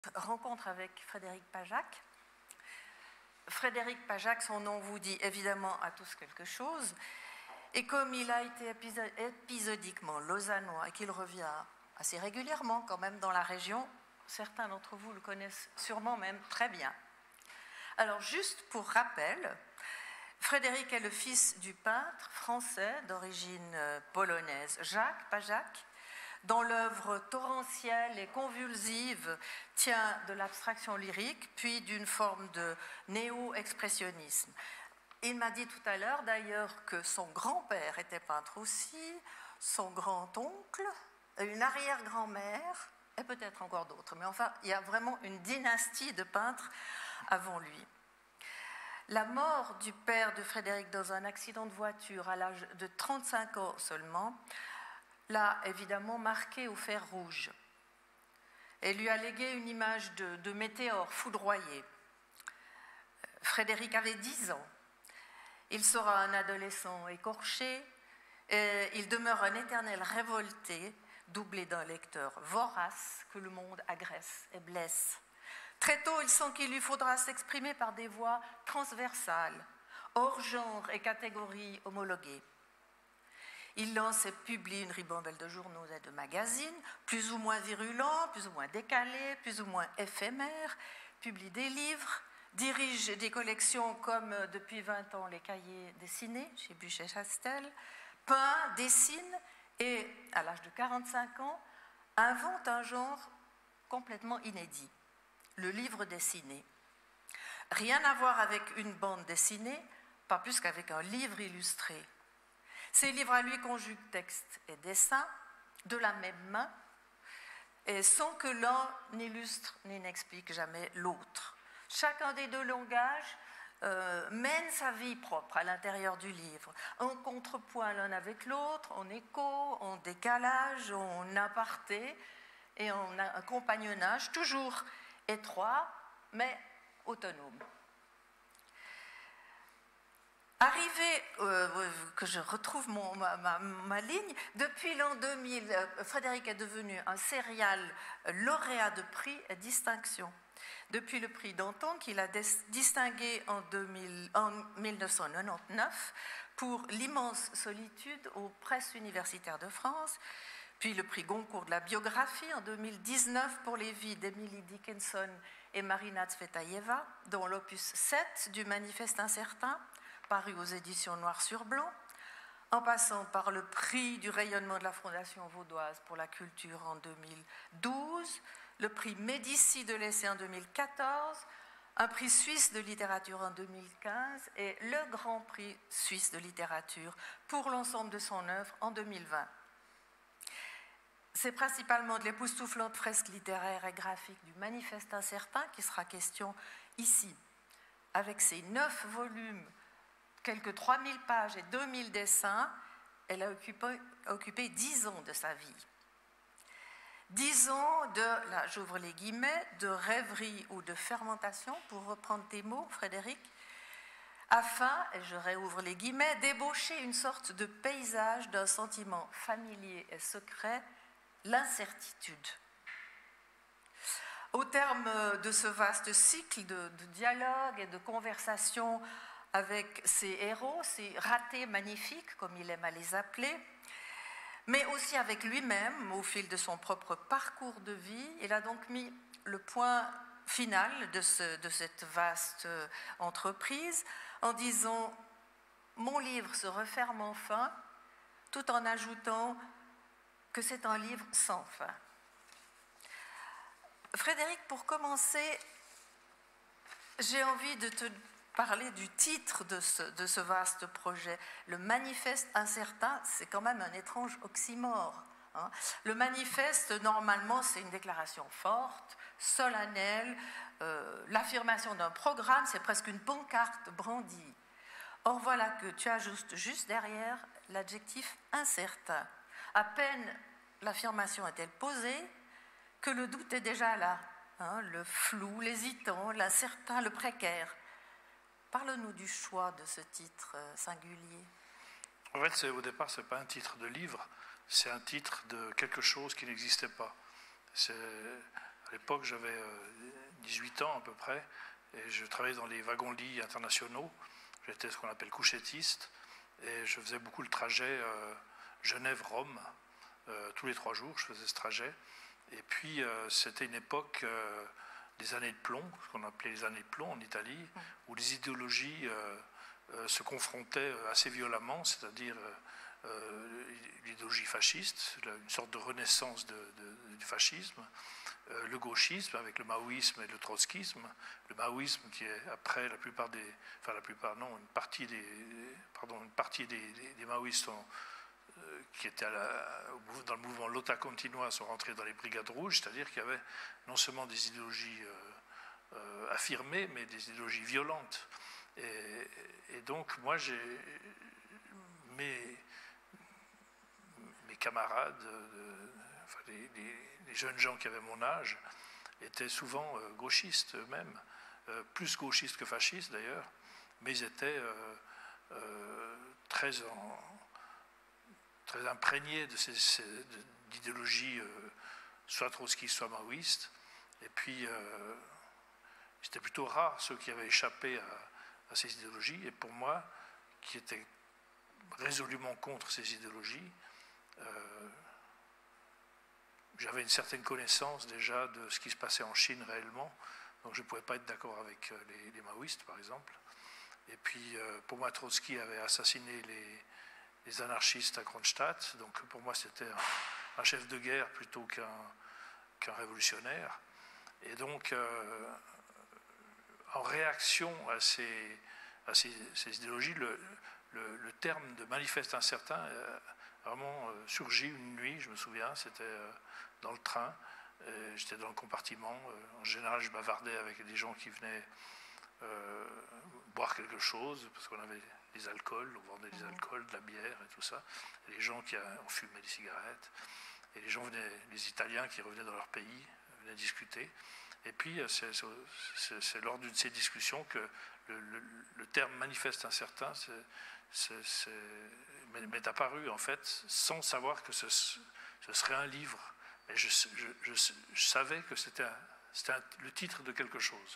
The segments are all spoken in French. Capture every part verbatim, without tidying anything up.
rencontre avec Frédéric Pajac. Frédéric Pajac, son nom vous dit évidemment à tous quelque chose. Et comme il a été épisodiquement lausannois et qu'il revient assez régulièrement quand même dans la région, certains d'entre vous le connaissent sûrement même très bien. Alors juste pour rappel, Frédéric est le fils du peintre français d'origine polonaise Jacques Pajac, dont l'œuvre torrentielle et convulsive tient de l'abstraction lyrique, puis d'une forme de néo-expressionnisme. Il m'a dit tout à l'heure d'ailleurs que son grand-père était peintre aussi, son grand-oncle, une arrière-grand-mère, et peut-être encore d'autres. Mais enfin, il y a vraiment une dynastie de peintres avant lui. La mort du père de Frédéric dans un accident de voiture à l'âge de trente-cinq ans seulement l'a évidemment marqué au fer rouge. Elle lui a légué une image de, de météore foudroyé. Frédéric avait dix ans. Il sera un adolescent écorché, et il demeure un éternel révolté, doublé d'un lecteur vorace que le monde agresse et blesse. Très tôt, il sent qu'il lui faudra s'exprimer par des voix transversales, hors genre et catégories homologuées. Il lance et publie une ribambelle de journaux et de magazines, plus ou moins virulents, plus ou moins décalés, plus ou moins éphémères, publie des livres, dirige des collections comme depuis vingt ans les cahiers dessinés chez Buchet-Chastel, peint, dessine et, à l'âge de quarante-cinq ans, invente un genre complètement inédit, le livre dessiné. Rien à voir avec une bande dessinée, pas plus qu'avec un livre illustré. Ces livres à lui conjuguent texte et dessin de la même main, et sans que l'un n'illustre ni n'explique jamais l'autre. Chacun des deux langages euh, mène sa vie propre à l'intérieur du livre, en contrepoint l'un avec l'autre, en écho, en décalage, en aparté et en un compagnonnage toujours étroit mais autonome. Arrivé, euh, que je retrouve mon, ma, ma, ma ligne, depuis l'an deux mille, Frédéric est devenu un serial lauréat de prix et distinctions. Depuis le prix Danton qu'il a distingué en, deux mille, en mille neuf cent quatre-vingt-dix-neuf pour l'immense solitude aux presses universitaires de France, puis le prix Goncourt de la biographie en deux mille dix-neuf pour les vies d'Emily Dickinson et Marina Tsvetaeva, dont l'opus sept du Manifeste incertain, paru aux éditions Noir sur Blanc, en passant par le prix du rayonnement de la Fondation vaudoise pour la culture en deux mille douze, le prix Médicis de l'essai en deux mille quatorze, un prix suisse de littérature en deux mille quinze et le Grand Prix suisse de littérature pour l'ensemble de son œuvre en deux mille vingt. C'est principalement de l'époustouflante fresque littéraire et graphique du Manifeste incertain qui sera question ici, avec ses neuf volumes, quelques trois mille pages et deux mille dessins. Elle a occupé, occupé dix ans de sa vie. Dix ans de, là j'ouvre les guillemets, de rêverie ou de fermentation, pour reprendre tes mots, Frédéric, afin, et je réouvre les guillemets, d'ébaucher une sorte de paysage d'un sentiment familier et secret, l'incertitude. Au terme de ce vaste cycle de, de dialogue et de conversation avec ses héros, ses ratés magnifiques, comme il aime à les appeler, mais aussi avec lui-même au fil de son propre parcours de vie, il a donc mis le point final de, ce, de cette vaste entreprise en disant « Mon livre se referme enfin », tout en ajoutant que c'est un livre sans fin. Frédéric, pour commencer, j'ai envie de te parler du titre de ce, de ce vaste projet. Le Manifeste incertain, c'est quand même un étrange oxymore. Hein. Le manifeste, normalement, c'est une déclaration forte, solennelle, euh, l'affirmation d'un programme, c'est presque une pancarte brandie. Or, voilà que tu ajoutes juste derrière l'adjectif incertain. À peine l'affirmation est-elle posée que le doute est déjà là, hein, le flou, l'hésitant, l'incertain, le précaire. Parle-nous du choix de ce titre singulier. En fait, au départ, ce n'est pas un titre de livre, c'est un titre de quelque chose qui n'existait pas. C'est À l'époque, j'avais dix-huit ans à peu près, et je travaillais dans les wagons-lits internationaux. J'étais ce qu'on appelle couchettiste, et je faisais beaucoup le trajet euh, Genève-Rome. Euh, tous les trois jours, je faisais ce trajet. Et puis, euh, c'était une époque euh, des années de plomb, ce qu'on appelait les années de plomb en Italie, où les idéologies euh, euh, se confrontaient assez violemment, c'est-à-dire euh, l'idéologie fasciste, une sorte de renaissance de, de, du fascisme, euh, le gauchisme avec le maoïsme et le trotskisme, le maoïsme qui est après la plupart des, enfin la plupart non, une partie des, pardon, une partie des, des, des maoïstes sont, euh, qui étaient à la, dans le mouvement Lotta Continua sont rentrés dans les brigades rouges, c'est-à-dire qu'il y avait non seulement des idéologies euh, euh, affirmées, mais des idéologies violentes. Et, et donc moi j'ai mes mes camarades, euh, enfin, les, les, les jeunes gens qui avaient mon âge, étaient souvent euh, gauchistes eux-mêmes, euh, plus gauchistes que fascistes d'ailleurs, mais ils étaient euh, euh, très, en, très imprégnés de ces, ces, d'idéologies euh, soit trotskistes, soit maoïstes. Et puis, euh, c'était plutôt rare ceux qui avaient échappé à, à ces idéologies. Et pour moi, qui étais résolument contre ces idéologies, Euh, j'avais une certaine connaissance déjà de ce qui se passait en Chine réellement, donc je ne pouvais pas être d'accord avec les, les maoïstes par exemple. Et puis euh, pour moi Trotsky avait assassiné les, les anarchistes à Kronstadt, donc pour moi c'était un, un chef de guerre plutôt qu'un qu'un révolutionnaire. Et donc euh, en réaction à ces, à ces, ces idéologies, le, le, le terme de manifeste incertain euh, vraiment euh, surgit une nuit, je me souviens, c'était euh, dans le train, euh, j'étais dans le compartiment, euh, en général je bavardais avec des gens qui venaient euh, boire quelque chose, parce qu'on avait des alcools, on vendait des alcools, de la bière et tout ça, et les gens qui ont fumé des cigarettes, et les gens venaient, les Italiens qui revenaient dans leur pays, venaient discuter, et puis c'est, c'est, c'est lors d'une de ces discussions que le, le, le terme manifeste incertain c'est, c'est, c'est, m'est apparu en fait sans savoir que ce, ce serait un livre. Mais je, je, je, je savais que c'était, un, c'était un, le titre de quelque chose.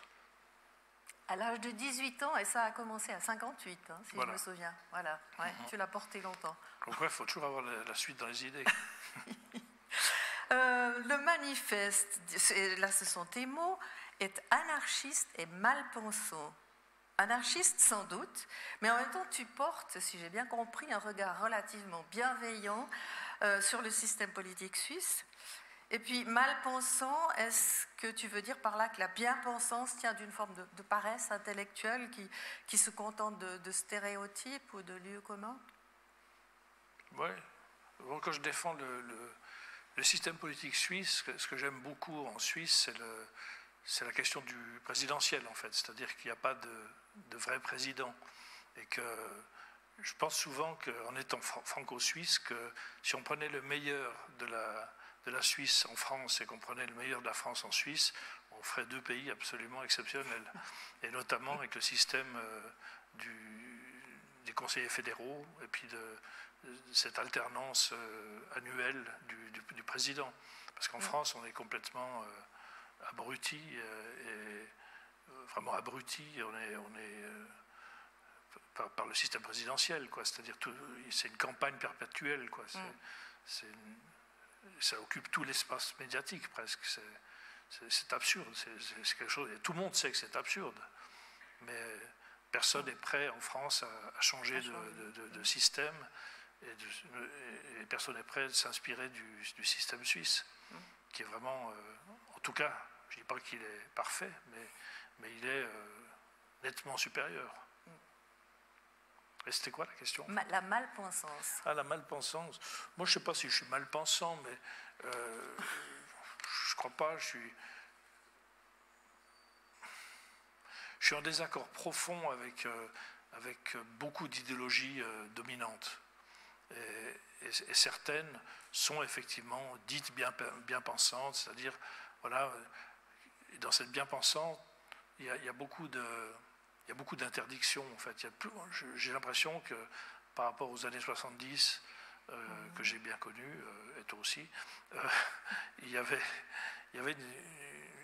À l'âge de dix-huit ans, et ça a commencé à cinquante-huit, hein, si voilà. Je me souviens. Voilà, ouais, mm-hmm. Tu l'as porté longtemps. Donc ouais, il faut toujours avoir la, la suite dans les idées. euh, le manifeste, là ce sont tes mots, est anarchiste et mal pensant. Anarchiste sans doute, mais en même temps tu portes, si j'ai bien compris, un regard relativement bienveillant euh, sur le système politique suisse. Et puis mal-pensant, est-ce que tu veux dire par là que la bien-pensance tient d'une forme de, de paresse intellectuelle qui, qui se contente de, de stéréotypes ou de lieux communs? Oui, bon, quand je défends le, le, le système politique suisse, ce que j'aime beaucoup en Suisse, c'est le... c'est la question du présidentiel, en fait. C'est-à-dire qu'il n'y a pas de, de vrai président. Et que je pense souvent qu'en étant franco-suisse, que si on prenait le meilleur de la, de la Suisse en France et qu'on prenait le meilleur de la France en Suisse, on ferait deux pays absolument exceptionnels. Et notamment avec le système euh, du, des conseillers fédéraux et puis de, de cette alternance euh, annuelle du, du, du président. Parce qu'en France, on est complètement... Euh, abruti euh, et euh, vraiment abruti, on est, on est euh, par, par le système présidentiel, quoi. C'est-à-dire tout, c'est une campagne perpétuelle, quoi. C'est, mm. c'est une, ça occupe tout l'espace médiatique presque. C'est, c'est, c'est absurde, c'est, c'est quelque chose. Et tout le monde sait que c'est absurde, mais personne n'est prêt en France à, à changer de, de, de, de système et, de, et personne n'est prêt à s'inspirer du, du système suisse, mm. qui est vraiment euh, en tout cas, je ne dis pas qu'il est parfait, mais, mais il est euh, nettement supérieur. Et c'était quoi la question? La malpensance. Ah, la malpensance. Moi, je ne sais pas si je suis malpensant, mais euh, je ne crois pas. Je suis, je suis en désaccord profond avec, euh, avec beaucoup d'idéologies euh, dominantes. Et, et, et certaines sont effectivement dites bien, bien pensantes, c'est-à-dire voilà, dans cette bien-pensante, il y a, il y a beaucoup de, il y a beaucoup d'interdictions en fait. Il y a plus, j'ai l'impression que par rapport aux années soixante-dix euh, mmh. que j'ai bien connues, euh, et toi aussi, euh, il y avait, il y avait une,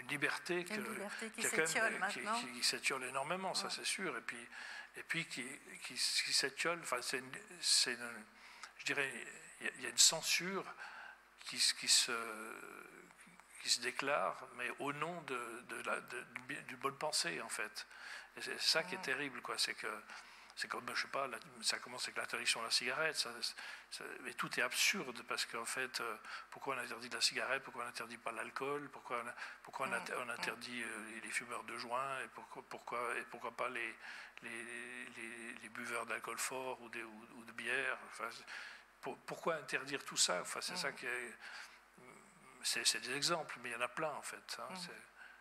une liberté, que, une liberté qui qui, a quand s'étiole même, maintenant. qui, qui, qui s'étiole énormément, ça ouais. c'est sûr, et puis, et puis qui, qui, qui s'étiole, enfin, c'est une, c'est une, je dirais, il y a une censure qui, qui, se, qui se déclare, mais au nom de, de la, de, du bonne pensée, en fait. Et c'est ça qui est terrible, quoi, c'est que c'est comme, je sais pas, ça commence avec l'interdiction de la cigarette, ça, ça, mais tout est absurde, parce qu'en fait, euh, pourquoi on interdit la cigarette, pourquoi on n'interdit pas l'alcool, pourquoi, on, pourquoi on, on interdit euh, les fumeurs de joint, et pourquoi, pourquoi, et pourquoi pas les, les, les, les buveurs d'alcool fort ou de, ou, ou de bière, enfin, pour, pourquoi interdire tout ça, enfin, c'est mmh. ça qui est, c'est, c'est des exemples, mais il y en a plein, en fait. Hein, mmh. c'est,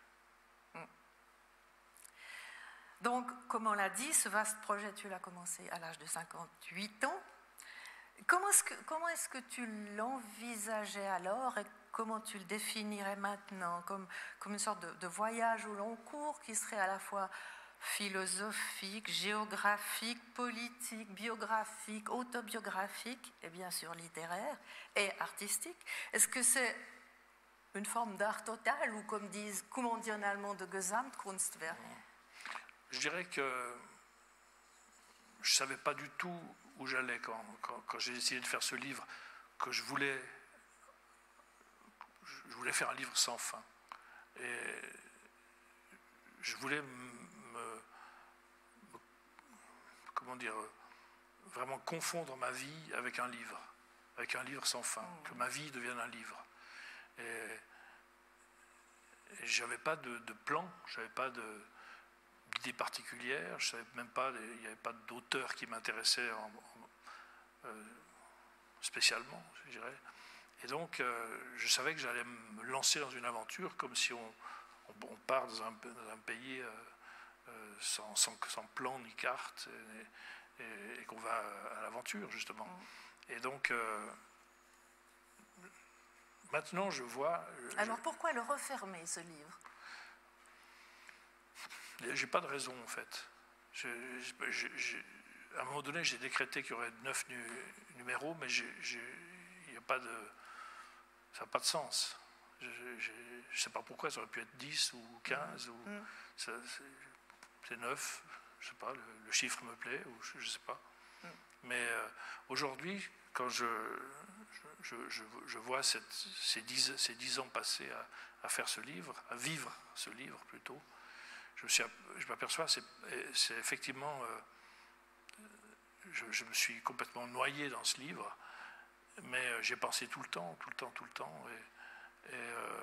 Donc, comme on l'a dit, ce vaste projet, tu l'as commencé à l'âge de cinquante-huit ans. Comment est-ce que, comment est-ce que tu l'envisageais alors et comment tu le définirais maintenant comme, comme une sorte de, de voyage au long cours qui serait à la fois philosophique, géographique, politique, biographique, autobiographique et bien sûr littéraire et artistique? Est-ce que c'est une forme d'art total ou comme disent, comme on dit en allemand, de Gesamtkunstwerk? Je dirais que je ne savais pas du tout où j'allais quand, quand, quand j'ai décidé de faire ce livre, que je voulais, je voulais faire un livre sans fin. Et je voulais me, me comment dire, vraiment confondre ma vie avec un livre, avec un livre sans fin, que ma vie devienne un livre. Et, et je n'avais pas de, de plan, je n'avais pas de d'idées particulières, je savais même pas, il n'y avait pas d'auteur qui m'intéressait en, en, euh, spécialement, je dirais. Et donc, euh, je savais que j'allais me lancer dans une aventure comme si on, on, on part dans un, dans un pays euh, euh, sans, sans, sans plan ni carte et, et, et qu'on va à l'aventure, justement. Mmh. Et donc, euh, maintenant, je vois... Alors, je, pourquoi le refermer, ce livre ? J'ai pas de raison, en fait. Je, je, je, à un moment donné, j'ai décrété qu'il y aurait neuf nu, numéros, mais je, je, y a pas de, ça n'a pas de sens. Je ne sais pas pourquoi, ça aurait pu être dix ou quinze, mmh. ou mmh. Ça, c'est, c'est neuf, je ne sais pas, le, le chiffre me plaît, ou je ne sais pas. Mmh. Mais euh, aujourd'hui, quand je, je, je, je vois cette, ces, dix, ces dix ans passés à, à faire ce livre, à vivre ce livre plutôt, Je, me suis, je m'aperçois, c'est, c'est effectivement, euh, je, je me suis complètement noyé dans ce livre, mais euh, j'ai pensé tout le temps, tout le temps, tout le temps, et, et, euh,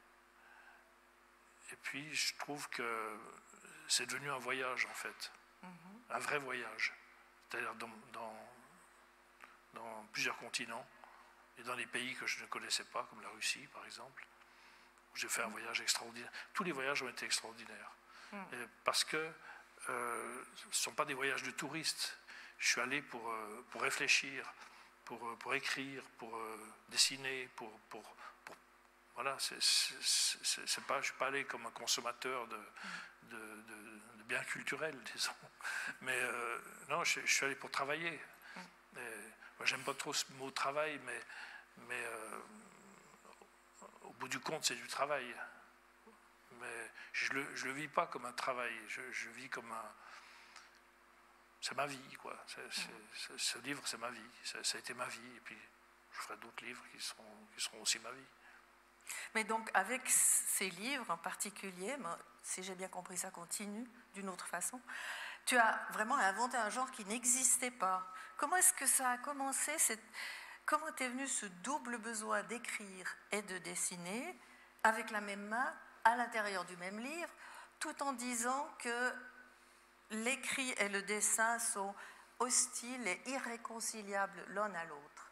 et puis je trouve que c'est devenu un voyage en fait, mm-hmm. un vrai voyage, c'est-à-dire dans, dans, dans plusieurs continents et dans des pays que je ne connaissais pas, comme la Russie par exemple, où j'ai fait un voyage extraordinaire. Tous les voyages ont été extraordinaires. Mmh. Parce que euh, ce ne sont pas des voyages de touristes. Je suis allé pour, euh, pour réfléchir, pour, pour écrire, pour euh, dessiner, pour, pour, pour voilà, c'est, c'est, c'est, c'est pas, je ne suis pas allé comme un consommateur de, mmh. de, de, de biens culturels, disons. Mais euh, non, je, je suis allé pour travailler. Mmh. Et, moi, j'aime pas trop ce mot travail, mais, mais euh, au bout du compte, c'est du travail. Mais je ne le, je le vis pas comme un travail, je, je vis comme un... C'est ma vie, quoi. C'est, c'est, c'est, ce livre, c'est ma vie. Ça, ça a été ma vie, et puis je ferai d'autres livres qui seront, qui seront aussi ma vie. Mais donc, avec ces livres en particulier, si j'ai bien compris, ça continue d'une autre façon, tu as vraiment inventé un genre qui n'existait pas. Comment est-ce que ça a commencé cette... Comment t'es venu ce double besoin d'écrire et de dessiner avec la même main à l'intérieur du même livre, tout en disant que l'écrit et le dessin sont hostiles et irréconciliables l'un à l'autre?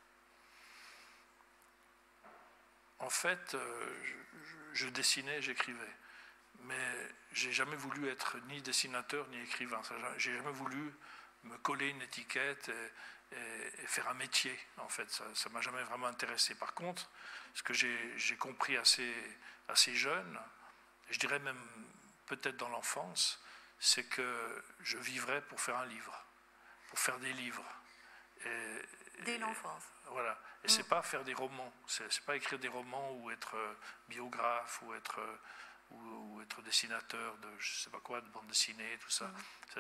En fait, euh, je, je dessinais, j'écrivais, mais j'ai jamais voulu être ni dessinateur ni écrivain. J'ai jamais voulu me coller une étiquette et, et, et faire un métier. En fait, ça, ça m'a jamais vraiment intéressé. Par contre, ce que j'ai, j'ai compris assez, assez jeune, je dirais même peut-être dans l'enfance, c'est que je vivrais pour faire un livre, pour faire des livres. Et, Dès l'enfance. Et, voilà. Et mmh. c'est pas faire des romans, c'est, c'est pas écrire des romans ou être biographe ou être ou, ou être dessinateur de je sais pas quoi, de bande dessinée, tout ça. Mmh.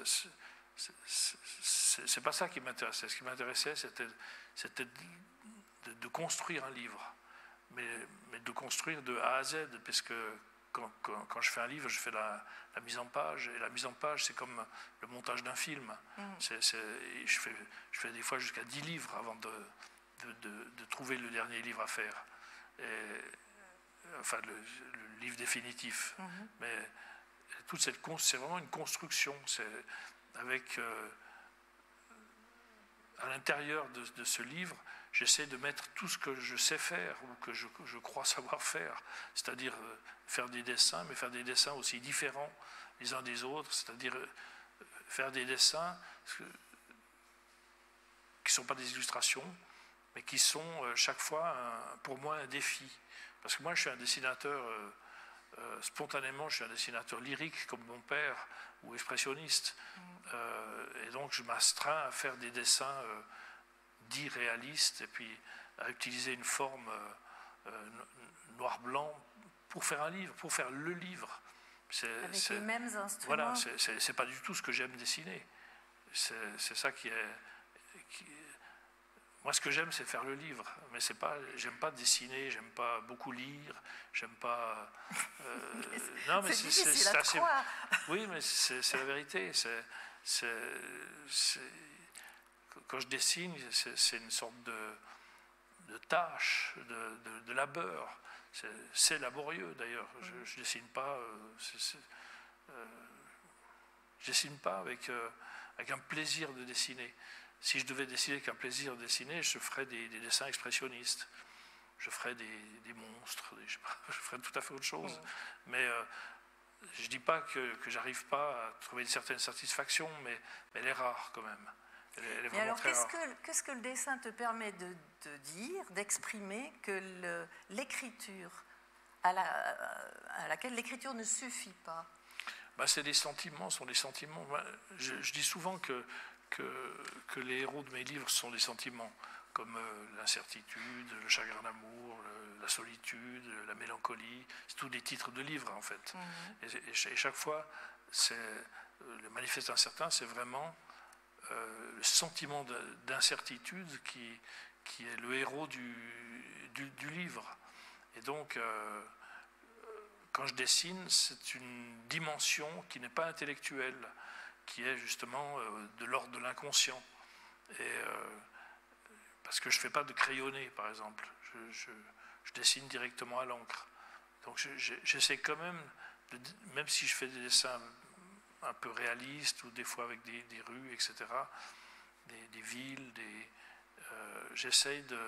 C'est pas ça qui m'intéressait. Ce qui m'intéressait, c'était c'était de, de construire un livre, mais, mais de construire de A à Z, parce que quand, quand, quand je fais un livre, je fais la, la mise en page, et la mise en page, c'est comme le montage d'un film. Mmh. C'est, c'est, je, fais, je fais des fois jusqu'à dix livres avant de, de, de, de trouver le dernier livre à faire. Et, enfin, le, le livre définitif. Mmh. Mais toute cette c'est vraiment une construction. C'est avec euh, à l'intérieur de, de ce livre, j'essaie de mettre tout ce que je sais faire ou que je, je crois savoir faire, c'est-à-dire euh, faire des dessins, mais faire des dessins aussi différents les uns des autres, c'est-à-dire euh, faire des dessins qui ne sont pas des illustrations, mais qui sont euh, chaque fois, un, pour moi, un défi. Parce que moi, je suis un dessinateur, euh, euh, spontanément, je suis un dessinateur lyrique, comme mon père, ou expressionniste. Mmh. Euh, et donc, je m'astreins à faire des dessins euh, dits réalistes, et puis à utiliser une forme euh, euh, noir-blanc pour faire un livre, pour faire le livre. C'est, Avec c'est, les mêmes instruments. Voilà, c'est, c'est, c'est pas du tout ce que j'aime dessiner. C'est, c'est ça qui est... Qui, moi, ce que j'aime, c'est faire le livre, mais c'est pas, j'aime pas dessiner, j'aime pas beaucoup lire, j'aime pas. Euh, non, mais c'est, c'est, c'est, c'est assez. Oui, mais c'est, c'est la vérité. C'est, c'est, c'est, quand je dessine, c'est, c'est une sorte de, de tâche, de, de, de labeur. C'est, c'est laborieux, d'ailleurs. Je, je dessine pas. Euh, c'est, c'est, euh, je dessine pas avec euh, avec un plaisir de dessiner. Si je devais dessiner avec un plaisir de dessiner, je ferais des, des dessins expressionnistes. Je ferais des, des monstres, des, je, sais pas, je ferais tout à fait autre chose. Mmh. Mais euh, je ne dis pas que, que je n'arrive pas à trouver une certaine satisfaction, mais, mais elle est rare quand même. Elle, elle est vraiment alors, très qu'est-ce rare. Que, qu'est-ce que le dessin te permet de, de dire, d'exprimer que le, l'écriture, à, la, à laquelle l'écriture ne suffit pas? Ben, c'est des sentiments, sont des sentiments. Je, je dis souvent que Que, que les héros de mes livres sont des sentiments, comme euh, l'incertitude, le chagrin d'amour, le, la solitude, la mélancolie. C'est tous des titres de livres, en fait. Mm-hmm. Et, et, et chaque fois, c'est, euh, le manifeste incertain, c'est vraiment euh, le sentiment de, d'incertitude qui, qui est le héros du, du, du livre. Et donc, euh, quand je dessine, c'est une dimension qui n'est pas intellectuelle, qui est justement euh, de l'ordre de l'inconscient. Et, euh, parce que je ne fais pas de crayonné, par exemple. Je, je, je dessine directement à l'encre. Donc je, je, j'essaie quand même, de, même si je fais des dessins un peu réalistes, ou des fois avec des, des rues, et cetera, des, des villes, des, euh, j'essaie de,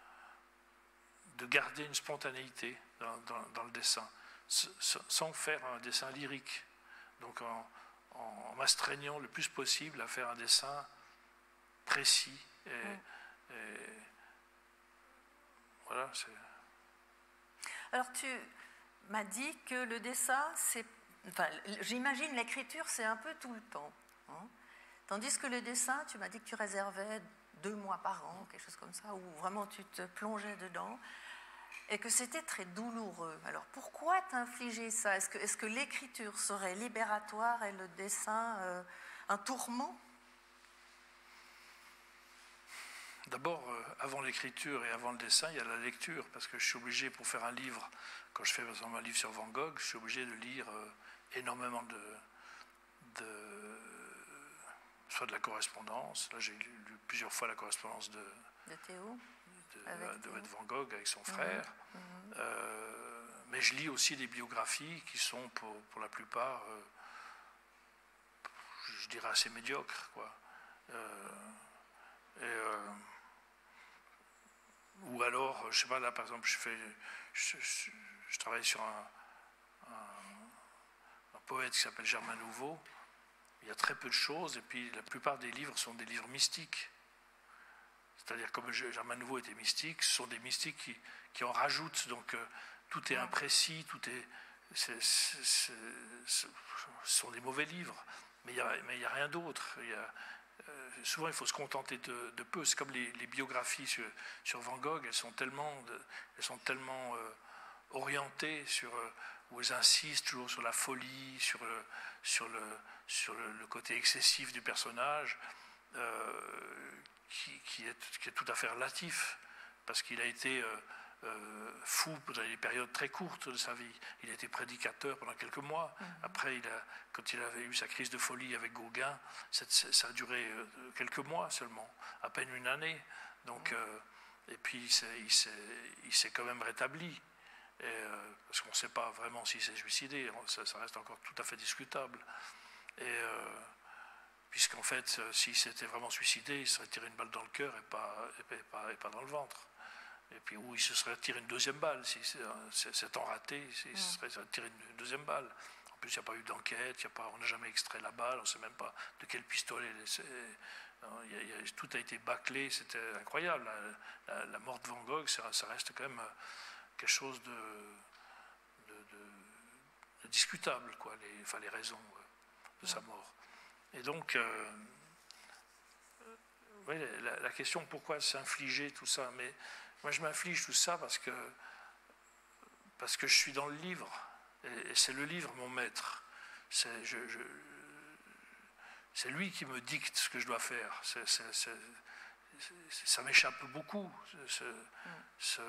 de garder une spontanéité dans, dans, dans le dessin, sans faire un dessin lyrique. Donc en en m'astreignant le plus possible à faire un dessin précis. Et, mmh. et voilà, c'est... Alors tu m'as dit que le dessin, c'est... Enfin, j'imagine l'écriture, c'est un peu tout le temps. Hein, tandis que le dessin, tu m'as dit que tu réservais deux mois par an, quelque chose comme ça, où vraiment tu te plongeais dedans. Et que c'était très douloureux. Alors pourquoi t'infliger ça? Est-ce que, est-ce que l'écriture serait libératoire et le dessin euh, un tourment? D'abord, euh, avant l'écriture et avant le dessin, il y a la lecture, parce que je suis obligé, pour faire un livre, quand je fais par exemple un livre sur Van Gogh, je suis obligé de lire euh, énormément de, de... soit de la correspondance. Là, j'ai lu, lu plusieurs fois la correspondance de... De Théo De, de, de Van Gogh avec son frère, mmh. euh, mais je lis aussi des biographies qui sont pour, pour la plupart, euh, je dirais assez médiocres, quoi. Euh, et, euh, ou alors, je sais pas, là par exemple, je fais, je, je, je travaille sur un, un, un poète qui s'appelle Germain Nouveau. Il y a très peu de choses, et puis la plupart des livres sont des livres mystiques. C'est-à-dire, comme Germain Nouveau était mystique, ce sont des mystiques qui, qui en rajoutent. Donc, euh, tout est imprécis, tout est, c'est, c'est, c'est, ce sont des mauvais livres. Mais il n'y a, a rien d'autre. Il y a, euh, souvent, il faut se contenter de, de peu. C'est comme les, les biographies sur, sur Van Gogh. Elles sont tellement, de, elles sont tellement euh, orientées sur... Euh, où elles insistent toujours sur la folie, sur le, sur le, sur le, le côté excessif du personnage, euh, qui, qui, est, qui est tout à fait relatif, parce qu'il a été euh, euh, fou pendant des périodes très courtes de sa vie. Il a été prédicateur pendant quelques mois. Mmh. Après, il a, quand il avait eu sa crise de folie avec Gauguin, ça, ça a duré euh, quelques mois seulement, à peine une année. Donc, mmh. euh, et puis, il s'est, il, s'est, il s'est quand même rétabli. Et, euh, parce qu'on ne sait pas vraiment s'il s'est suicidé, ça, ça reste encore tout à fait discutable. Et, euh, puisqu'en fait, s'il s'était vraiment suicidé, il serait tiré une balle dans le cœur et pas, et pas, et pas dans le ventre. Et puis, ou il se serait tiré une deuxième balle, si c'est, c'est, c'est tant raté, il se serait tiré une deuxième balle. En plus, il n'y a pas eu d'enquête, il y a pas, on n'a jamais extrait la balle, on ne sait même pas de quel pistolet. C'est, il y a, il y a, tout a été bâclé, c'était incroyable. La, la, la mort de Van Gogh, ça, ça reste quand même quelque chose de, de, de, de discutable, quoi, les, enfin, les raisons de sa mort. Et donc, euh, ouais, la, la question pourquoi s'infliger tout ça, mais moi je m'inflige tout ça parce que, parce que je suis dans le livre, et, et c'est le livre mon maître. C'est, je, je, c'est lui qui me dicte ce que je dois faire. C'est, c'est, c'est, c'est, ça m'échappe beaucoup. C'est, c'est,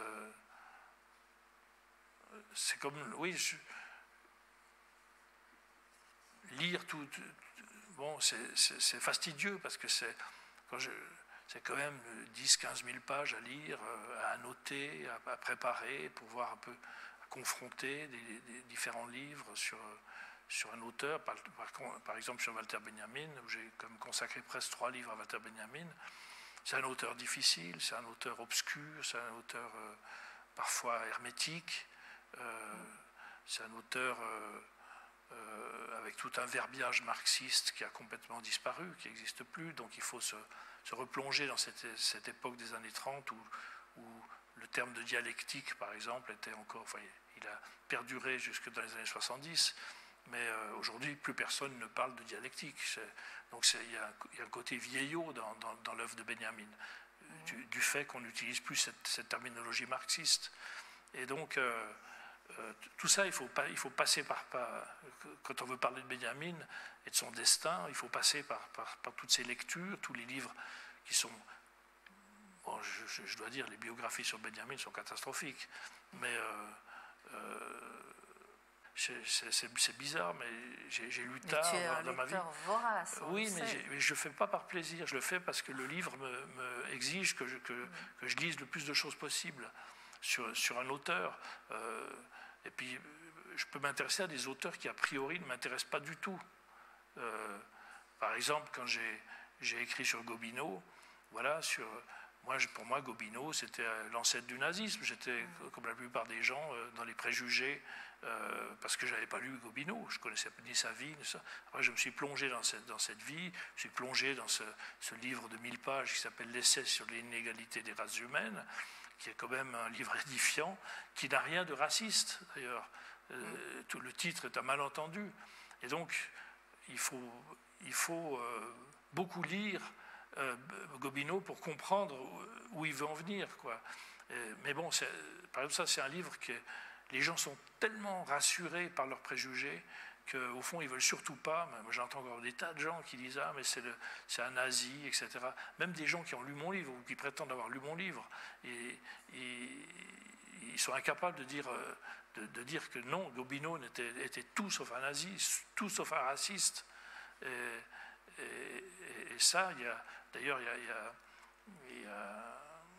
c'est comme, oui, je, lire tout, tout bon, c'est, c'est, c'est fastidieux parce que c'est, quand je, c'est quand même dix à quinze mille pages à lire, à annoter, à, à préparer, pour voir un peu, à confronter des, des différents livres sur, sur un auteur, par, par, par exemple sur Walter Benjamin, où j'ai comme consacré presque trois livres à Walter Benjamin. C'est un auteur difficile, c'est un auteur obscur, c'est un auteur euh, parfois hermétique, euh, c'est un auteur... Euh, Euh, avec tout un verbiage marxiste qui a complètement disparu, qui n'existe plus, donc il faut se, se replonger dans cette, cette époque des années trente où, où le terme de dialectique, par exemple, était encore, enfin, il a perduré jusque dans les années soixante-dix, mais euh, aujourd'hui, plus personne ne parle de dialectique. C'est, donc c'est, il, y a un, il y a un côté vieillot dans, dans, dans l'œuvre de Benjamin, mmh. du, du fait qu'on n'utilise plus cette, cette terminologie marxiste. Et donc... Euh, Euh, tout ça, il faut, pas, il faut passer par, par... Quand on veut parler de Benjamin et de son destin, il faut passer par, par, par toutes ces lectures, tous les livres qui sont... Bon, je, je dois dire, les biographies sur Benjamin sont catastrophiques, mais euh, euh, c'est, c'est, c'est bizarre, mais j'ai, j'ai lu tard mais tu es dans, un dans ma vie. Vorace, oui, mais, mais je ne le fais pas par plaisir, je le fais parce que le livre me, me exige que je, que, mm. que je lise le plus de choses possible sur, sur un auteur. Euh, Et puis, je peux m'intéresser à des auteurs qui, a priori, ne m'intéressent pas du tout. Euh, par exemple, quand j'ai, j'ai écrit sur Gobineau, voilà, sur, moi, pour moi, Gobineau, c'était l'ancêtre du nazisme. J'étais, comme la plupart des gens, dans les préjugés, euh, parce que je n'avais pas lu Gobineau. Je ne connaissais ni sa vie, ni ça. Après, je me suis plongé dans cette, dans cette vie. Je suis plongé dans ce, ce livre de mille pages qui s'appelle « L'essai sur l'inégalité des races humaines », qui est quand même un livre édifiant, qui n'a rien de raciste, d'ailleurs. Euh, tout le titre est un malentendu. Et donc, il faut, il faut euh, beaucoup lire euh, Gobineau pour comprendre où il veut en venir, quoi. Et, mais bon, c'est, par exemple, ça, c'est un livre que les gens sont tellement rassurés par leurs préjugés qu'au fond, ils ne veulent surtout pas. Moi, j'entends encore des tas de gens qui disent « Ah, mais c'est, le, c'est un nazi, et cetera » Même des gens qui ont lu mon livre ou qui prétendent avoir lu mon livre. Et, et ils sont incapables de dire, de, de dire que non, Gobineau était, était tout sauf un nazi, tout sauf un raciste. Et, et, et ça, il y a, d'ailleurs, il y a... Il y a, il y a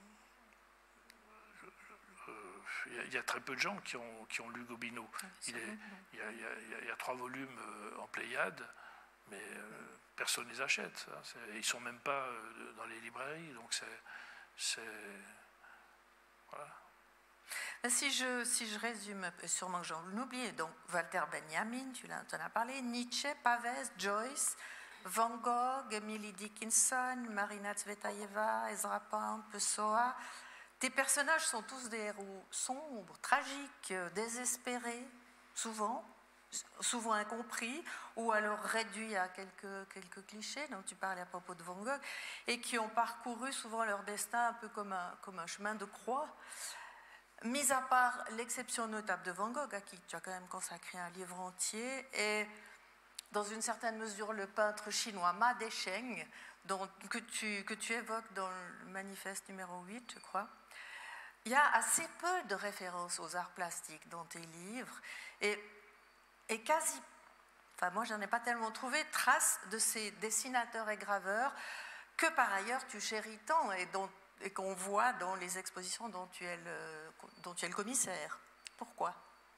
Il y a très peu de gens qui ont, qui ont lu Gobineau. Il, est, il, y a, il, y a, il y a trois volumes en Pléiade, mais euh, personne ne les achète. Hein. Ils ne sont même pas euh, dans les librairies. Donc c'est... c'est voilà. Si je, si je résume, sûrement que j'en oublie, donc Walter Benjamin, tu en as parlé, Nietzsche, Pavès, Joyce, Van Gogh, Emily Dickinson, Marina Tsvetaeva, Ezra Pound, Pessoa. Tes personnages sont tous des héros sombres, tragiques, désespérés, souvent, souvent incompris, ou alors réduits à quelques, quelques clichés dont tu parlais à propos de Van Gogh, et qui ont parcouru souvent leur destin un peu comme un, comme un chemin de croix. mis à part l'exception notable de Van Gogh, à qui tu as quand même consacré un livre entier, et dans une certaine mesure le peintre chinois Ma Desheng, dont, que, tu, que tu évoques dans le manifeste numéro huit, je crois, il y a assez peu de références aux arts plastiques dans tes livres, et, et quasi, enfin moi j'en ai pas tellement trouvé, trace de ces dessinateurs et graveurs que par ailleurs tu chéris tant et, dont, et qu'on voit dans les expositions dont tu es le, dont tu es le commissaire. Pourquoi ?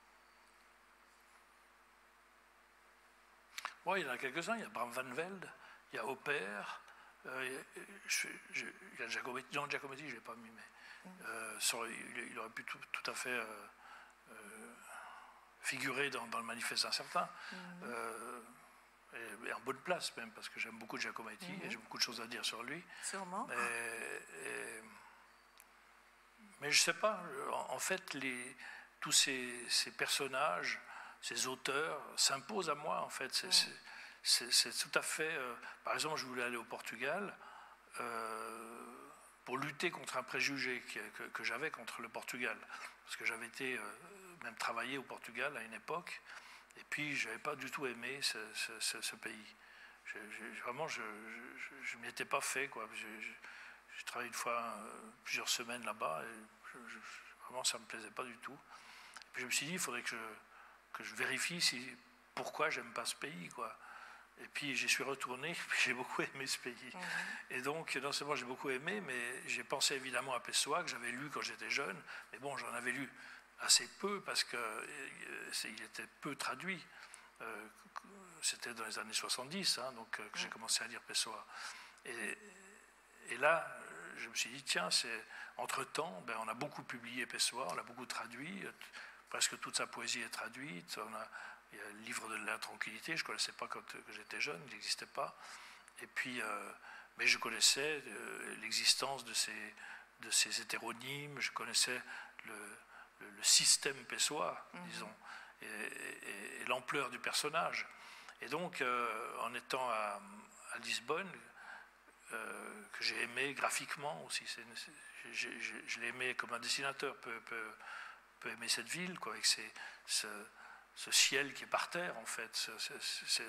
Oui, il y en a quelques-uns. Il y a Bram Van Velde, il y a Opère, euh, je, je, il y a Giacometti. John Giacometti, je ne l'ai pas mis, mais euh, sur, il, il aurait pu tout, tout à fait euh, euh, figurer dans, dans le manifeste incertain. Mm-hmm. euh, et, et en bonne place même, parce que j'aime beaucoup Giacometti mm-hmm. et j'ai beaucoup de choses à dire sur lui. Sûrement. Et, et, mais je ne sais pas, en, en fait, les, tous ces, ces personnages, ces auteurs s'imposent à moi, en fait. C'est, ouais. c'est, c'est, c'est tout à fait... Euh, par exemple, je voulais aller au Portugal euh, pour lutter contre un préjugé que, que, que j'avais contre le Portugal. Parce que j'avais été euh, même travailler au Portugal à une époque, et puis je n'avais pas du tout aimé ce, ce, ce, ce pays. Je, je, vraiment, je ne m'y étais pas fait, quoi. Je, je, j'ai travaillé une fois, euh, plusieurs semaines là-bas, et je, je, vraiment, ça ne me plaisait pas du tout. Et puis je me suis dit, il faudrait que je... que je vérifie si, pourquoi j'aime pas ce pays, quoi. Et puis j'y suis retourné, puis j'ai beaucoup aimé ce pays. Mmh. Et donc, non seulement j'ai beaucoup aimé, mais j'ai pensé évidemment à Pessoa, que j'avais lu quand j'étais jeune, mais bon, j'en avais lu assez peu, parce qu'il euh, était peu traduit. Euh, c'était dans les années soixante-dix, hein, donc euh, que mmh. j'ai commencé à lire Pessoa. Et, et là, je me suis dit, tiens, c'est, entre-temps, ben, on a beaucoup publié Pessoa, on l'a beaucoup traduit, presque toute sa poésie est traduite. On a, il y a le livre de la tranquillité, je ne connaissais pas quand j'étais jeune, il n'existait pas. Et puis, euh, mais je connaissais euh, l'existence de ces, de ces hétéronymes, je connaissais le, le, le système Pessoa, mm-hmm. disons, et, et, et l'ampleur du personnage. Et donc, euh, en étant à, à Lisbonne, euh, que j'ai aimé graphiquement aussi, c'est, c'est, j'ai, j'ai, je l'ai aimé comme un dessinateur peut, peut peut aimer cette ville, quoi, avec ces, ce, ce ciel qui est par terre, en fait. C'est, c'est, c'est,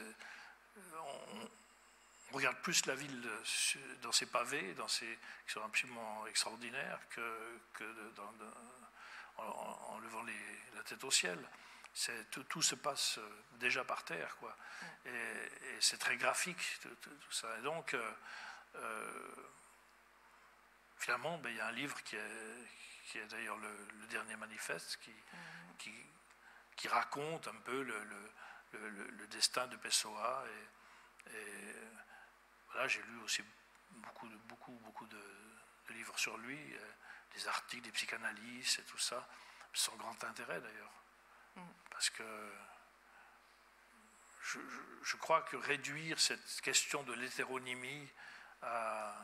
on, on regarde plus la ville dans ses pavés, dans ses, qui sont absolument extraordinaires, que, que dans, dans, en, en levant les, la tête au ciel. C'est, tout, tout se passe déjà par terre, quoi. Et, et c'est très graphique, tout, tout, tout ça. Et donc, euh, euh, finalement, ben, il y a un livre qui est... qui est d'ailleurs le, le dernier manifeste, qui, mmh. qui, qui raconte un peu le, le, le, le destin de Pessoa. Et, et voilà, j'ai lu aussi beaucoup, de, beaucoup, beaucoup de, de livres sur lui, des articles, des psychanalystes et tout ça, sans grand intérêt d'ailleurs. Mmh. Parce que je, je, je crois que réduire cette question de l'hétéronymie à,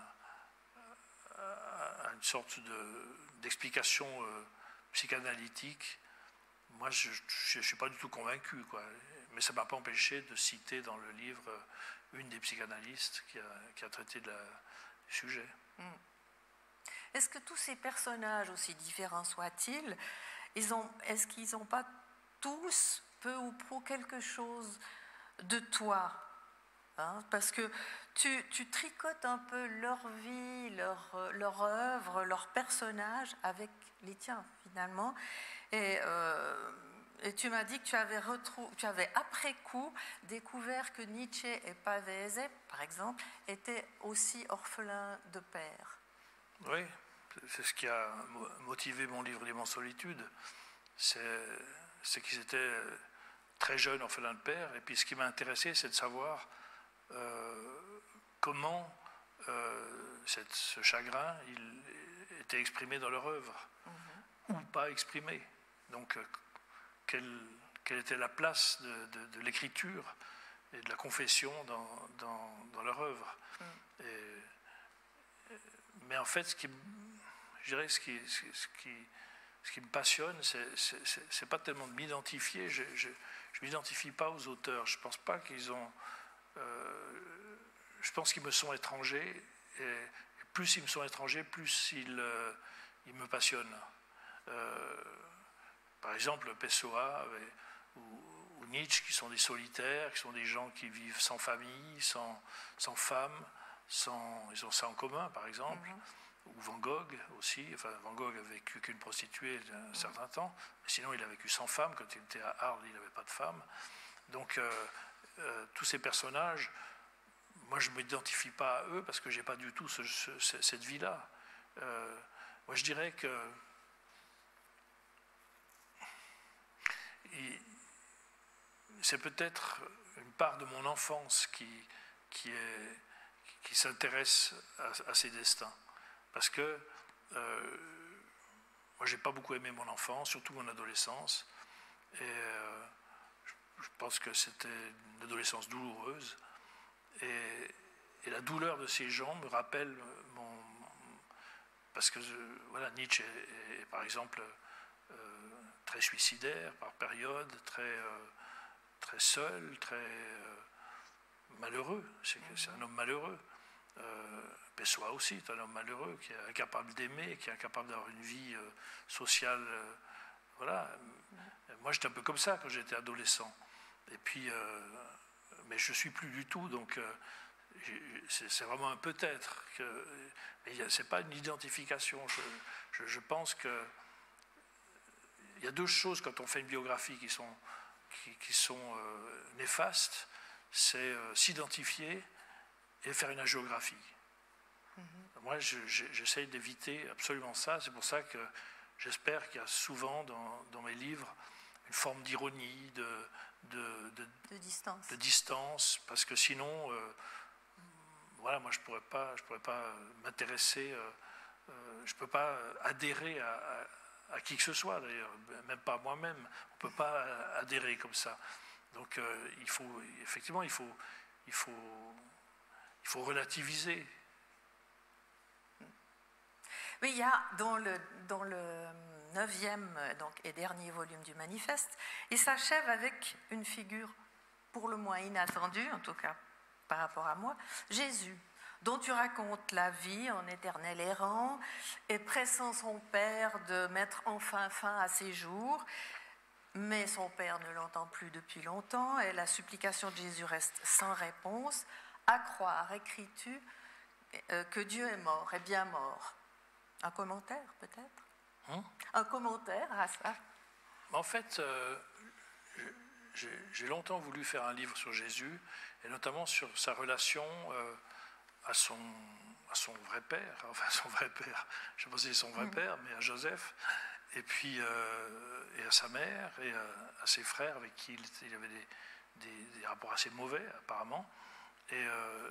à une sorte de d'explication euh, psychanalytique, moi je ne suis pas du tout convaincu, quoi. Mais ça ne m'a pas empêché de citer dans le livre euh, une des psychanalystes qui a, qui a traité de la, du sujet. Mm. Est-ce que tous ces personnages, aussi différents soient-ils, ils ont, est-ce qu'ils n'ont pas tous, peu ou prou, quelque chose de toi ? Hein, parce que tu, tu tricotes un peu leur vie, leur, leur œuvre, leurs personnages avec les tiens, finalement. Et, euh, et tu m'as dit que tu avais, retrou- tu avais après coup découvert que Nietzsche et Pavese, par exemple, étaient aussi orphelins de père. Oui, c'est ce qui a motivé mon livre L'immense solitude. C'est, c'est qu'ils étaient très jeunes orphelins de père. Et puis ce qui m'a intéressé, c'est de savoir Euh, comment euh, cette, ce chagrin il était exprimé dans leur œuvre, mm-hmm. ou pas exprimé. Donc, euh, quelle, quelle était la place de, de, de l'écriture et de la confession dans, dans, dans leur œuvre. Mm. Et, mais en fait, ce qui, je dirais, ce qui, ce qui, ce qui me passionne, c'est, c'est, c'est, c'est pas tellement de m'identifier. Je ne m'identifie pas aux auteurs. Je ne pense pas qu'ils ont... Euh, je pense qu'ils me sont étrangers, et plus ils me sont étrangers, plus ils, euh, ils me passionnent. Euh, par exemple, Pessoa ou, ou Nietzsche, qui sont des solitaires, qui sont des gens qui vivent sans famille, sans, sans femme, sans, ils ont ça en commun, par exemple. Mm-hmm. Ou Van Gogh aussi. Enfin, Van Gogh a vécu qu'une prostituée un mm-hmm. certain temps, mais sinon il a vécu sans femme. Quand il était à Arles, il n'avait pas de femme. Donc, euh, euh, tous ces personnages, moi, je ne m'identifie pas à eux parce que je n'ai pas du tout ce, ce, cette vie-là. Euh, moi, je dirais que c'est peut-être une part de mon enfance qui, qui, est, qui s'intéresse à, à ces destins. Parce que euh, moi, je n'ai pas beaucoup aimé mon enfance, surtout mon adolescence. Et euh, je pense que c'était une adolescence douloureuse. Et, et la douleur de ces gens me rappelle mon... Parce que, voilà, Nietzsche est, est par exemple, euh, très suicidaire par période, très, euh, très seul, très euh, malheureux. C'est, c'est un homme malheureux. Euh, Pessoa aussi est un homme malheureux, qui est incapable d'aimer, qui est incapable d'avoir une vie euh, sociale. Euh, voilà. Moi, j'étais un peu comme ça quand j'étais adolescent. Et puis... Euh, mais je ne suis plus du tout, donc euh, c'est, c'est vraiment un peut-être. Que, mais ce n'est pas une identification. Je, je, je pense que il y a deux choses quand on fait une biographie qui sont, qui, qui sont euh, néfastes, c'est euh, s'identifier et faire une hagiographie. Mm-hmm. Moi, je, je, j'essaye d'éviter absolument ça. C'est pour ça que j'espère qu'il y a souvent dans, dans mes livres une forme d'ironie, de, de, de, de, distance. de distance, parce que sinon, euh, voilà, moi je ne pourrais pas, je pourrais pas m'intéresser, euh, euh, je ne peux pas adhérer à, à, à qui que ce soit, d'ailleurs, même pas à moi-même, on ne peut pas adhérer comme ça. Donc euh, il faut, effectivement, il faut, il faut, il faut relativiser. Oui, il y a dans le... Dans le neuvième donc, et dernier volume du manifeste, il s'achève avec une figure pour le moins inattendue, en tout cas par rapport à moi, Jésus, dont tu racontes la vie en éternel errant et pressant son Père de mettre enfin fin à ses jours, mais son Père ne l'entend plus depuis longtemps et la supplication de Jésus reste sans réponse. À croire, écris-tu, que Dieu est mort, est bien mort. Un commentaire peut-être ? Hum? Un commentaire à ça? En fait, euh, j'ai, j'ai longtemps voulu faire un livre sur Jésus, et notamment sur sa relation euh, à, son, à son vrai père, enfin son vrai père, je ne sais pas si c'est son vrai hum. père, mais à Joseph, et puis euh, et à sa mère, et à, à ses frères, avec qui il, il avait des, des, des rapports assez mauvais, apparemment. Et euh,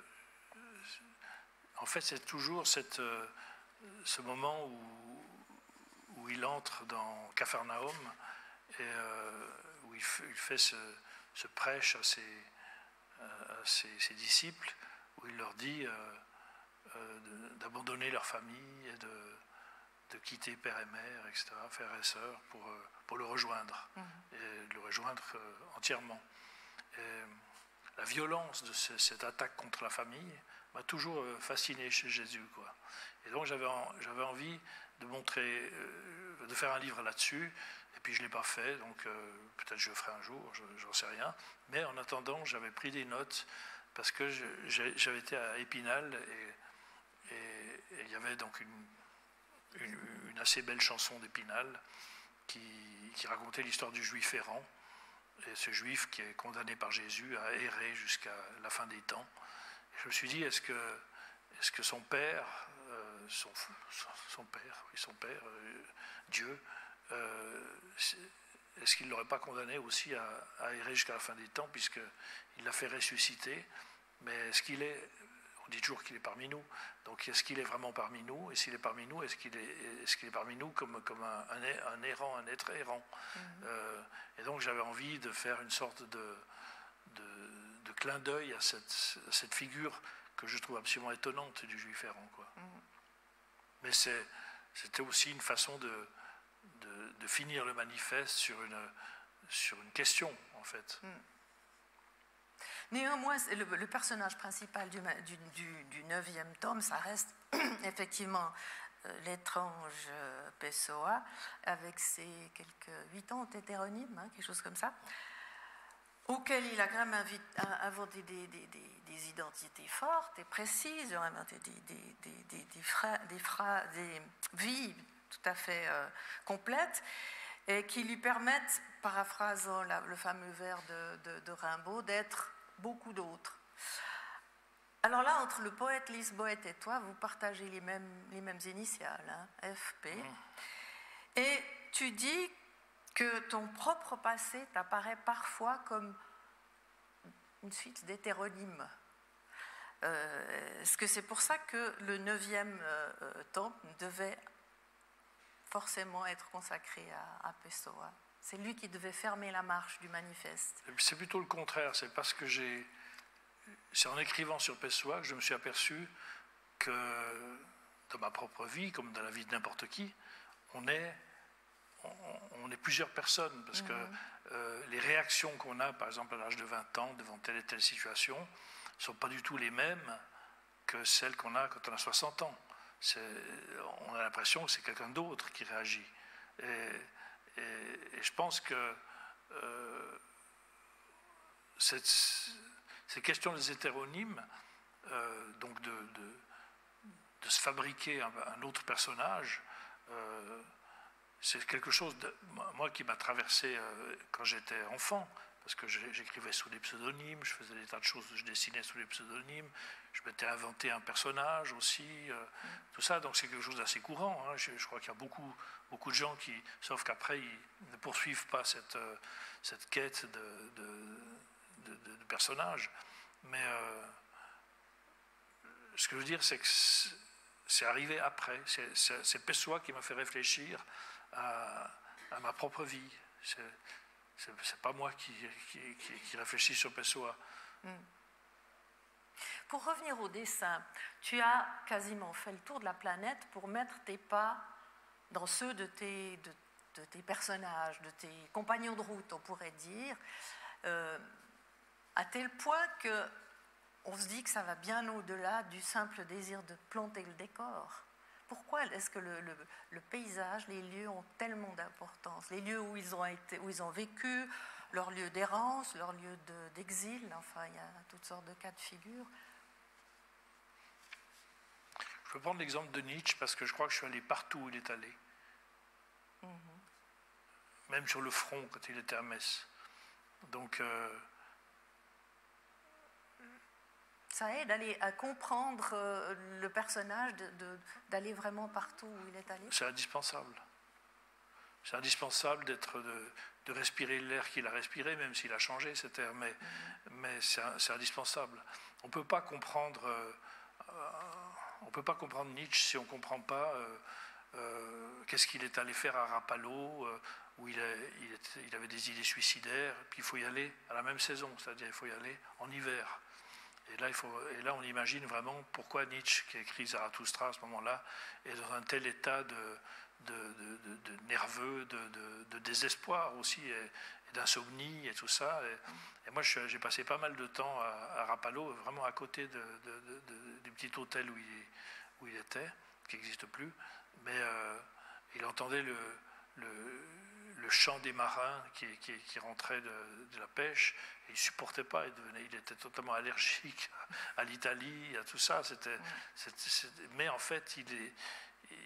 en fait, c'est toujours cette, euh, ce moment où où il entre dans Capharnaüm et euh, où il, f- il fait ce, ce prêche à, ses, à ses, ses disciples, où il leur dit euh, euh, de, d'abandonner leur famille et de, de quitter père et mère, et cetera, frères et sœurs, pour, euh, pour le rejoindre, mmh. et le rejoindre euh, entièrement. Et la violence de ce, cette attaque contre la famille m'a toujours euh, fasciné chez Jésus, quoi. Et donc j'avais, en, j'avais envie de montrer, euh, de faire un livre là-dessus, et puis je ne l'ai pas fait, donc euh, peut-être je le ferai un jour, je, j'en sais rien. Mais en attendant, j'avais pris des notes, parce que je, j'ai, j'avais été à Épinal, et, et, et il y avait donc une, une, une assez belle chanson d'Épinal, qui, qui racontait l'histoire du juif errant, et ce juif qui est condamné par Jésus à errer jusqu'à la fin des temps. Et je me suis dit, est-ce que, est-ce que son père, euh, son, son, son père, oui, son père, euh, Dieu, euh, est-ce qu'il ne l'aurait pas condamné aussi à, à errer jusqu'à la fin des temps, puisqu'il l'a fait ressusciter, mais est-ce qu'il est, on dit toujours qu'il est parmi nous, donc est-ce qu'il est vraiment parmi nous, et s'il est parmi nous, est-ce qu'il est, est-ce qu'il est parmi nous comme, comme un, un, un errant, un être errant. Mmh. euh, Et donc j'avais envie de faire une sorte de, de, de clin d'œil à cette, à cette figure que je trouve absolument étonnante du juif errant, quoi. Mmh. Mais c'est, c'était aussi une façon de, de, de finir le manifeste sur une, sur une question, en fait. Mmh. Néanmoins, le, le personnage principal du, du, du, du neuvième tome, ça reste effectivement l'étrange Pessoa, avec ses quelques huit ans hétéronymes, hein, quelque chose comme ça, auquel il a quand même inventé des, des, des, des identités fortes et précises, il a inventé des, des, des, des, des, fra, des, fra, des vies tout à fait euh, complètes, et qui lui permettent, paraphrasant la, le fameux vers de, de, de Rimbaud, d'être beaucoup d'autres. Alors là, entre le poète lisboète et toi, vous partagez les mêmes, les mêmes initiales, hein, F P. Mmh. Et tu dis que ton propre passé t'apparaît parfois comme une suite d'hétéronymes. Euh, Est-ce que c'est pour ça que le neuvième euh, temple devait forcément être consacré à, à Pessoa? C'est lui qui devait fermer la marche du manifeste. C'est plutôt le contraire, c'est parce que j'ai... C'est en écrivant sur Pessoa que je me suis aperçu que dans ma propre vie, comme dans la vie de n'importe qui, on est, on, on est plusieurs personnes, parce mmh. que euh, les réactions qu'on a, par exemple à l'âge de vingt ans, devant telle et telle situation, ne sont pas du tout les mêmes que celles qu'on a quand on a soixante ans. On a l'impression que c'est quelqu'un d'autre qui réagit. Et, et, et je pense que euh, cette, ces questions des hétéronymes, euh, donc de, de, de se fabriquer un, un autre personnage, euh, c'est quelque chose, de, moi, qui m'a traversé euh, quand j'étais enfant, parce que j'écrivais sous des pseudonymes, je faisais des tas de choses, je dessinais sous des pseudonymes, je m'étais inventé un personnage aussi, euh, mmh. tout ça, donc c'est quelque chose d'assez courant. Hein. Je, je crois qu'il y a beaucoup, beaucoup de gens qui, sauf qu'après, ils ne poursuivent pas cette, euh, cette quête de, de, de, de, de personnage. Mais euh, ce que je veux dire, c'est que c'est arrivé après. C'est Pessoa qui m'a fait réfléchir à, à ma propre vie. C'est c'est pas moi qui, qui, qui, qui réfléchis sur Pessoa. Mm. Pour revenir au dessin, tu as quasiment fait le tour de la planète pour mettre tes pas dans ceux de tes, de, de tes personnages, de tes compagnons de route, on pourrait dire, euh, à tel point que on se dit que ça va bien au-delà du simple désir de planter le décor. Pourquoi est-ce que le, le, le paysage, les lieux ont tellement d'importance? Les lieux où ils ont, été, où ils ont vécu, leurs lieux d'errance, leurs lieux d'exil, de, enfin, il y a toutes sortes de cas de figure. Je peux prendre l'exemple de Nietzsche, parce que je crois que je suis allé partout où il est allé. Mm-hmm. Même sur le front, quand il était à Metz. Donc... Euh, ça aide d'aller à comprendre euh, le personnage, d'aller vraiment partout où il est allé. C'est indispensable. C'est indispensable d'être, de, de respirer l'air qu'il a respiré, même s'il a changé cet air, mais, mmh. mais c'est indispensable. On ne peut pas comprendre, euh, euh, on peut pas comprendre Nietzsche si on ne comprend pas euh, euh, qu'est-ce qu'il est allé faire à Rapallo, euh, où il, a, il, était, il avait des idées suicidaires, puis il faut y aller à la même saison, c'est-à-dire il faut y aller en hiver. Et là, il faut, et là, on imagine vraiment pourquoi Nietzsche, qui a écrit Zarathustra à ce moment-là, est dans un tel état de, de, de, de, de nerveux, de, de, de désespoir aussi, et, et d'insomnie et tout ça. Et, et moi, j'ai passé pas mal de temps à, à Rapallo, vraiment à côté de, de, de, de, du petit hôtel où il, où il était, qui n'existe plus. Mais euh, il entendait le, le, le chant des marins qui, qui, qui rentraient de, de la pêche. Il ne supportait pas, il, devenait, il était totalement allergique à l'Italie, à tout ça. C'était, c'était, c'était, mais en fait, il est, il,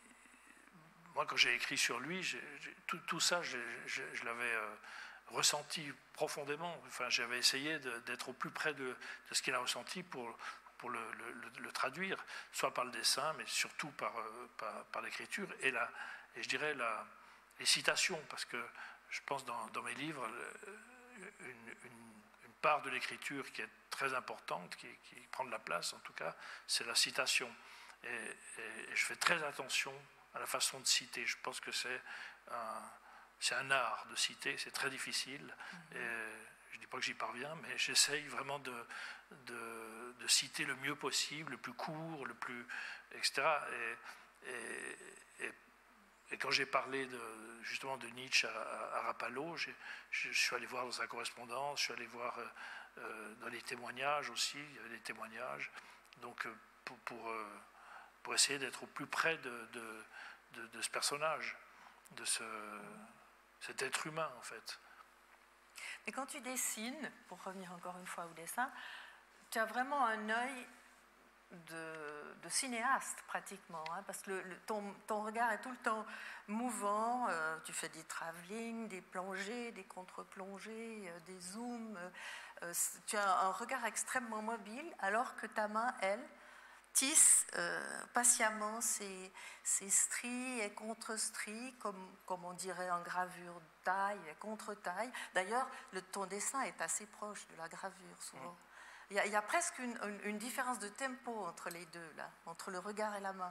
moi, quand j'ai écrit sur lui, j'ai, j'ai, tout, tout ça, je, je, je l'avais euh, ressenti profondément. Enfin, j'avais essayé de, d'être au plus près de, de ce qu'il a ressenti pour, pour le, le, le traduire, soit par le dessin, mais surtout par, euh, par, par l'écriture et, la, et je dirais la, les citations, parce que je pense dans, dans mes livres, Une, une, une part de l'écriture qui est très importante, qui, qui prend de la place en tout cas, c'est la citation. Et, et, et je fais très attention à la façon de citer. Je pense que c'est un, c'est un art de citer, c'est très difficile. Mm-hmm. Et je ne dis pas que j'y parviens, mais j'essaye vraiment de, de, de citer le mieux possible, le plus court, le plus, et cetera. Et, et, et Et quand j'ai parlé de, justement de Nietzsche à, à Rapallo, je, je suis allé voir dans sa correspondance, je suis allé voir euh, dans les témoignages aussi, il y avait des témoignages. Donc pour, pour, euh, pour essayer d'être au plus près de, de, de, de ce personnage, de ce, cet être humain en fait. Mais quand tu dessines, pour revenir encore une fois au dessin, tu as vraiment un œil de, de cinéaste pratiquement, hein, parce que le, le, ton, ton regard est tout le temps mouvant, euh, tu fais des travelling, des plongées, des contre-plongées, euh, des zooms, euh, tu as un regard extrêmement mobile, alors que ta main, elle, tisse euh, patiemment ses, ses stries et contre-stries, comme, comme on dirait en gravure, taille et contre-taille. D'ailleurs, le, ton dessin est assez proche de la gravure, souvent. Mmh. Il y a, il y a presque une, une, une différence de tempo entre les deux, là, entre le regard et la main.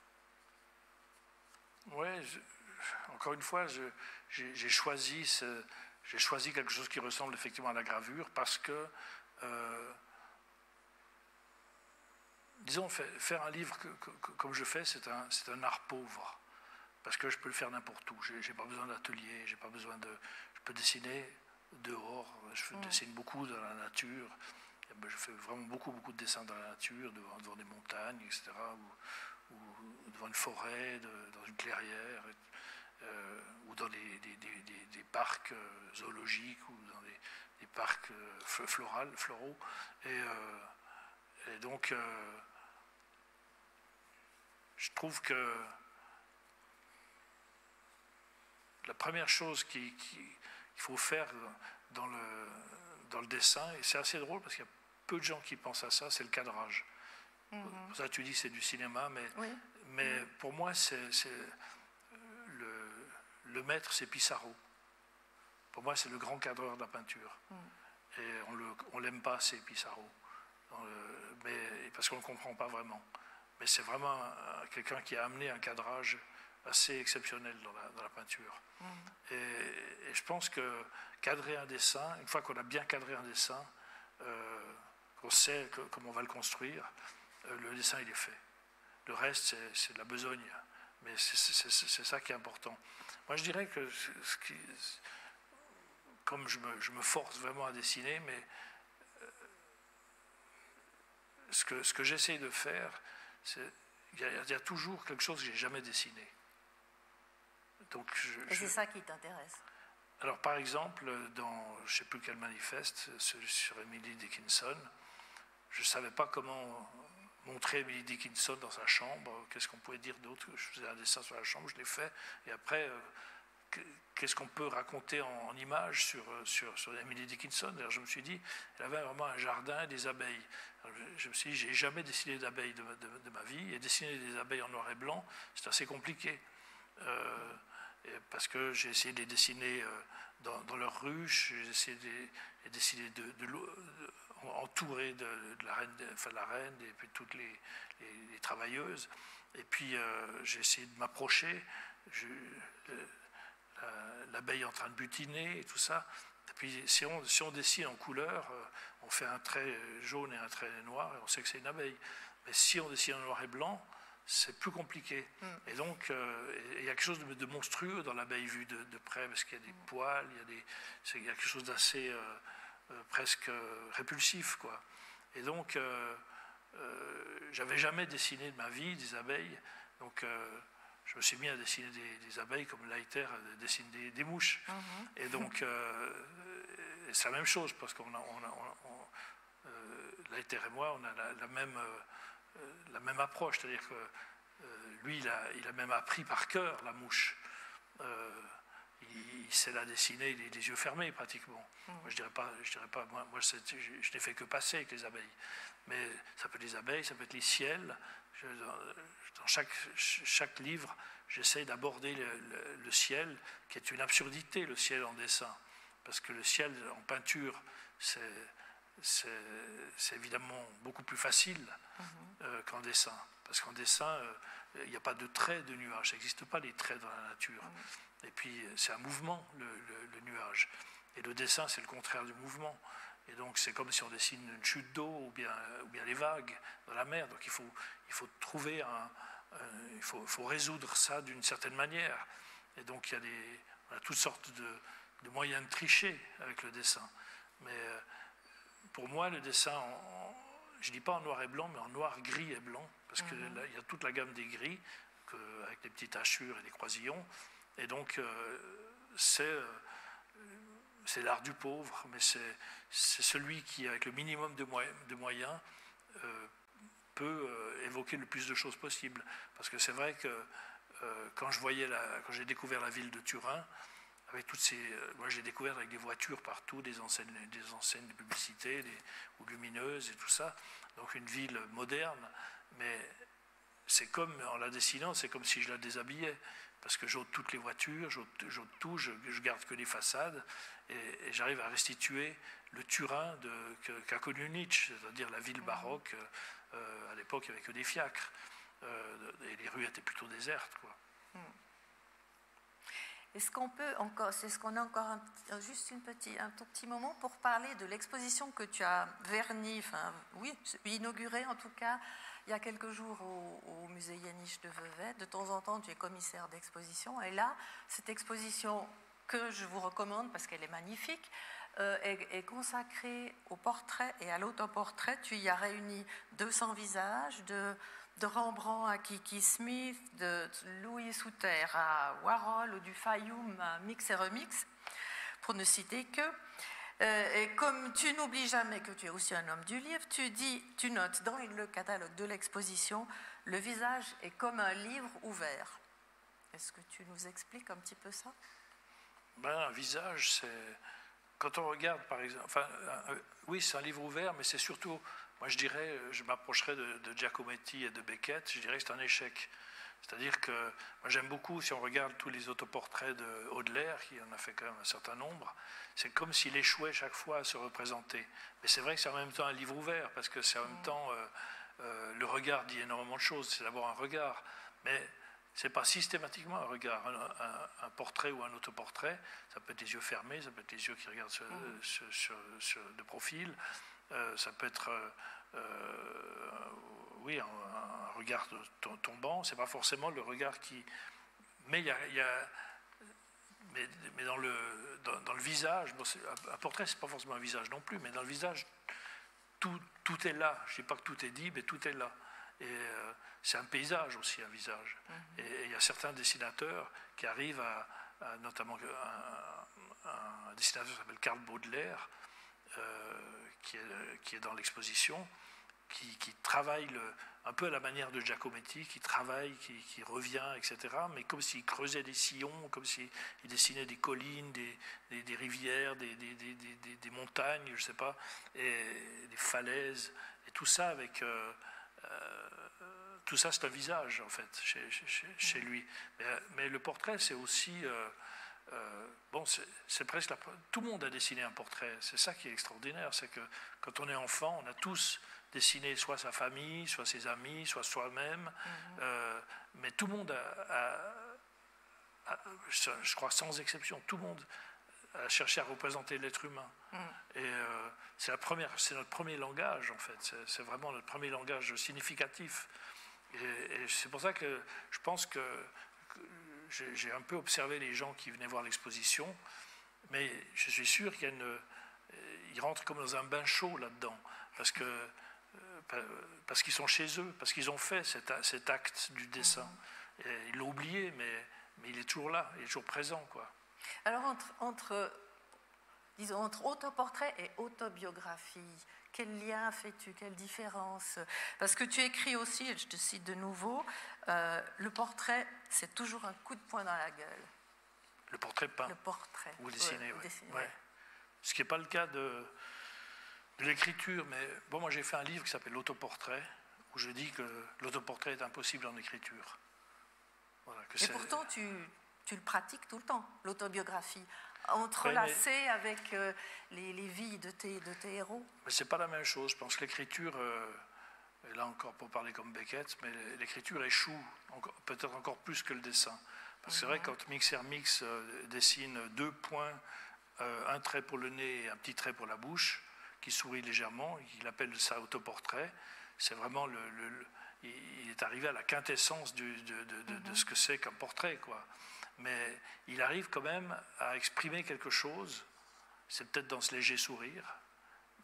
Oui, encore une fois, je, j'ai, j'ai, choisi ce, j'ai choisi quelque chose qui ressemble effectivement à la gravure parce que, euh, disons, faire un livre que, que, que, comme je fais, c'est un, c'est un art pauvre. Parce que je peux le faire n'importe où. Je n'ai pas besoin d'atelier, j'ai pas besoin de, je peux dessiner dehors, je mmh. dessine beaucoup dans la nature. Je fais vraiment beaucoup, beaucoup de dessins dans la nature, devant, devant des montagnes, et cetera, ou, ou devant une forêt, de, dans une clairière, euh, ou dans des, des, des, des, des parcs zoologiques, ou dans des, des parcs florales, floraux. Et, euh, et donc, euh, je trouve que la première chose qu'il qui, qu'il faut faire dans le, dans le dessin, et c'est assez drôle parce qu'il y a peu de gens qui pensent à ça, c'est le cadrage. Mm-hmm. Pour ça, tu dis que c'est du cinéma, mais, oui. mais mm-hmm. pour moi, c'est, c'est le, le maître, c'est Pissarro. Pour moi, c'est le grand cadreur de la peinture. Mm. Et on ne l'aime pas assez, Pissarro, le, mais, parce qu'on ne le comprend pas vraiment. Mais c'est vraiment un, quelqu'un qui a amené un cadrage assez exceptionnel dans la, dans la peinture. Mm. Et, et je pense que cadrer un dessin, une fois qu'on a bien cadré un dessin, euh, qu'on sait que, comment on va le construire, euh, le dessin il est fait. Le reste c'est, c'est de la besogne, mais c'est, c'est, c'est, c'est ça qui est important. Moi je dirais que ce qui, comme je me, je me force vraiment à dessiner, mais euh, ce que, ce que j'essaye de faire, c'est il y, a, il y a toujours quelque chose que j'ai jamais dessiné. Donc je, Et c'est je... ça qui t'intéresse. Alors par exemple, dans je ne sais plus quel manifeste, celui sur Emily Dickinson, je ne savais pas comment montrer Emily Dickinson dans sa chambre, qu'est-ce qu'on pouvait dire d'autre, je faisais un dessin sur la chambre, je l'ai fait, et après, euh, qu'est-ce qu'on peut raconter en, en images sur, sur, sur Emily Dickinson. Alors je me suis dit, elle avait vraiment un jardin et des abeilles. Alors je, je me suis dit, j'ai jamais dessiné d'abeilles de, de, de ma vie, et dessiner des abeilles en noir et blanc, c'est assez compliqué. Euh, parce que j'ai essayé de les dessiner dans, dans leur ruche, j'ai essayé de les dessiner de, de, de, entourés de, de, la reine, de, enfin de la reine et puis toutes les, les, les travailleuses. Et puis euh, j'ai essayé de m'approcher, je, le, la, l'abeille en train de butiner et tout ça. Et puis si on, si on dessine en couleur, on fait un trait jaune et un trait noir et on sait que c'est une abeille. Mais si on dessine en noir et blanc, c'est plus compliqué. Mm. Et donc, euh, il y a quelque chose de, de monstrueux dans l'abeille vue de, de près, parce qu'il y a des mm. poils, il y a, des, c'est, il y a quelque chose d'assez euh, euh, presque euh, répulsif, quoi. Et donc, euh, euh, j'avais jamais dessiné de ma vie des abeilles, donc euh, je me suis mis à dessiner des, des abeilles comme Leiter dessine des, des mouches. Mm-hmm. Et donc, euh, et c'est la même chose, parce qu'on a, on a, on, on, euh, Leiter et moi, on a la, la même... Euh, la même approche, c'est-à-dire que euh, lui, il a, il a même appris par cœur la mouche. Euh, il, il sait la dessiner les, les yeux fermés, pratiquement. Mmh. Moi, je dirais pas, je dirais pas, moi, moi je, je n'ai fait que passer avec les abeilles. Mais ça peut être les abeilles, ça peut être les ciels. Je, dans chaque, chaque livre, j'essaie d'aborder le, le, le ciel, qui est une absurdité, le ciel en dessin. Parce que le ciel en peinture, c'est... C'est, c'est évidemment beaucoup plus facile mm-hmm. euh, qu'en dessin. Parce qu'en dessin, euh, il n'y a pas de traits de nuages. Ça n'existe pas les traits dans la nature. Mm-hmm. Et puis, c'est un mouvement, le, le, le nuage. Et le dessin, c'est le contraire du mouvement. Et donc, c'est comme si on dessine une chute d'eau ou bien, ou bien les vagues dans la mer. Donc, il faut, il faut trouver un... un il faut, faut résoudre ça d'une certaine manière. Et donc, il y a, des, on a toutes sortes de, de moyens de tricher avec le dessin. Mais... Euh, pour moi, le dessin, je ne dis pas en noir et blanc, mais en noir, gris et blanc, parce qu'il Mm-hmm. y a toute la gamme des gris, que, avec des petites hachures et des croisillons. Et donc, euh, c'est, euh, c'est l'art du pauvre, mais c'est, c'est celui qui, avec le minimum de, moyens, de moyens euh, peut euh, évoquer le plus de choses possible. Parce que c'est vrai que euh, quand, je voyais la, quand j'ai découvert la ville de Turin, avec toutes ces, euh, moi j'ai découvert avec des voitures partout, des enseignes, des enseignes de publicité, des, ou lumineuses et tout ça. Donc une ville moderne, mais c'est comme, en la dessinant, c'est comme si je la déshabillais. Parce que j'ôte toutes les voitures, j'ôte, j'ôte tout, je, je garde que les façades, et, et j'arrive à restituer le Turin de, que, qu'a connu Nietzsche, c'est-à-dire la ville baroque. Euh, à l'époque, il n'y avait que des fiacres, euh, et les rues étaient plutôt désertes, quoi. Est-ce qu'on peut encore, c'est ce qu'on a encore un, juste une petit, un tout petit moment pour parler de l'exposition que tu as vernie, enfin oui, inaugurée en tout cas, il y a quelques jours au, au musée Yaniche de Vevey. De temps en temps, tu es commissaire d'exposition. Et là, cette exposition que je vous recommande parce qu'elle est magnifique, euh, est, est consacrée au portrait et à l'autoportrait. Tu y as réuni deux cents visages, de, de Rembrandt à Kiki Smith, de Louis Souter à Warhol ou du Fayoum à Mix et Remix, pour ne citer que. Euh, et comme tu n'oublies jamais que tu es aussi un homme du livre, tu dis, tu notes dans le catalogue de l'exposition, le visage est comme un livre ouvert. Est-ce que tu nous expliques un petit peu ça? Ben, un visage, c'est quand on regarde, par exemple, enfin, euh, oui, c'est un livre ouvert, mais c'est surtout, moi je dirais, je m'approcherais de, de Giacometti et de Beckett, je dirais que c'est un échec. C'est-à-dire que moi j'aime beaucoup, si on regarde tous les autoportraits de Audelaire, qui en a fait quand même un certain nombre, c'est comme s'il échouait chaque fois à se représenter. Mais c'est vrai que c'est en même temps un livre ouvert, parce que c'est en même temps, euh, euh, le regard dit énormément de choses, c'est d'abord un regard, mais ce n'est pas systématiquement un regard. Un, un, un portrait ou un autoportrait, ça peut être les yeux fermés, ça peut être les yeux qui regardent sur, mmh. sur, sur, sur, de profil, euh, ça peut être... Euh, oui, un, un regard tombant, c'est pas forcément le regard qui. Mais il y a, y a mais, mais dans le dans, dans le visage, bon, un portrait c'est pas forcément un visage non plus, mais dans le visage tout tout est là. Je dis pas que tout est dit, mais tout est là. Et euh, c'est un paysage aussi, un visage. Mm-hmm. Et il y a certains dessinateurs qui arrivent à, à notamment un, un dessinateur qui s'appelle Karl Baudelaire, euh, qui est qui est dans l'exposition. Qui, qui travaille le, un peu à la manière de Giacometti, qui travaille, qui, qui revient, et cetera, mais comme s'il creusait des sillons, comme s'il dessinait des collines, des, des, des rivières, des, des, des, des, des montagnes, je ne sais pas, et des falaises, et tout ça avec... Euh, euh, tout ça, c'est un visage, en fait, chez, chez, chez lui. Mais, mais le portrait, c'est aussi... Euh, euh, bon, c'est, c'est presque... La, tout le monde a dessiné un portrait. C'est ça qui est extraordinaire, c'est que quand on est enfant, on a tous... dessiner soit sa famille, soit ses amis, soit soi-même. Mm-hmm. Euh, mais tout le monde a, a, a, je crois sans exception, tout le monde a cherché à représenter l'être humain. Mm. Et euh, c'est, la première, c'est notre premier langage, en fait. C'est, c'est vraiment notre premier langage significatif. Et, et c'est pour ça que je pense que, que j'ai, j'ai un peu observé les gens qui venaient voir l'exposition, mais je suis sûr qu'il y a une... Ils rentrent comme dans un bain chaud là-dedans, parce que parce qu'ils sont chez eux, parce qu'ils ont fait cet, cet acte du dessin. Mm-hmm. Et ils l'ont oublié, mais, mais il est toujours là, il est toujours présent, quoi. Alors, entre, entre, disons, entre autoportrait et autobiographie, quel lien fais-tu? Quelle différence? Parce que tu écris aussi, et je te cite de nouveau, euh, le portrait, c'est toujours un coup de poing dans la gueule. Le portrait peint. Le portrait. Ou dessiné, ouais, oui. Dessiné, ouais. Ouais. Ce qui n'est pas le cas de... de l'écriture, mais bon, moi j'ai fait un livre qui s'appelle L'autoportrait, où je dis que l'autoportrait est impossible en écriture. Voilà, que et c'est... pourtant, tu, tu le pratiques tout le temps, l'autobiographie, entrelacée ouais, mais... avec euh, les, les vies de tes, de tes héros. Mais c'est pas la même chose. Je pense que l'écriture, euh, et là encore pour parler comme Beckett, mais l'écriture échoue encore, peut-être encore plus que le dessin. Parce que mm-hmm. c'est vrai, quand Mixer Mix euh, dessine deux points, euh, un trait pour le nez et un petit trait pour la bouche, qui sourit légèrement, il appelle ça autoportrait. C'est vraiment le, le, le il est arrivé à la quintessence du, de, de, de, mm-hmm. de ce que c'est qu'un portrait, quoi. Mais il arrive quand même à exprimer quelque chose. C'est peut-être dans ce léger sourire,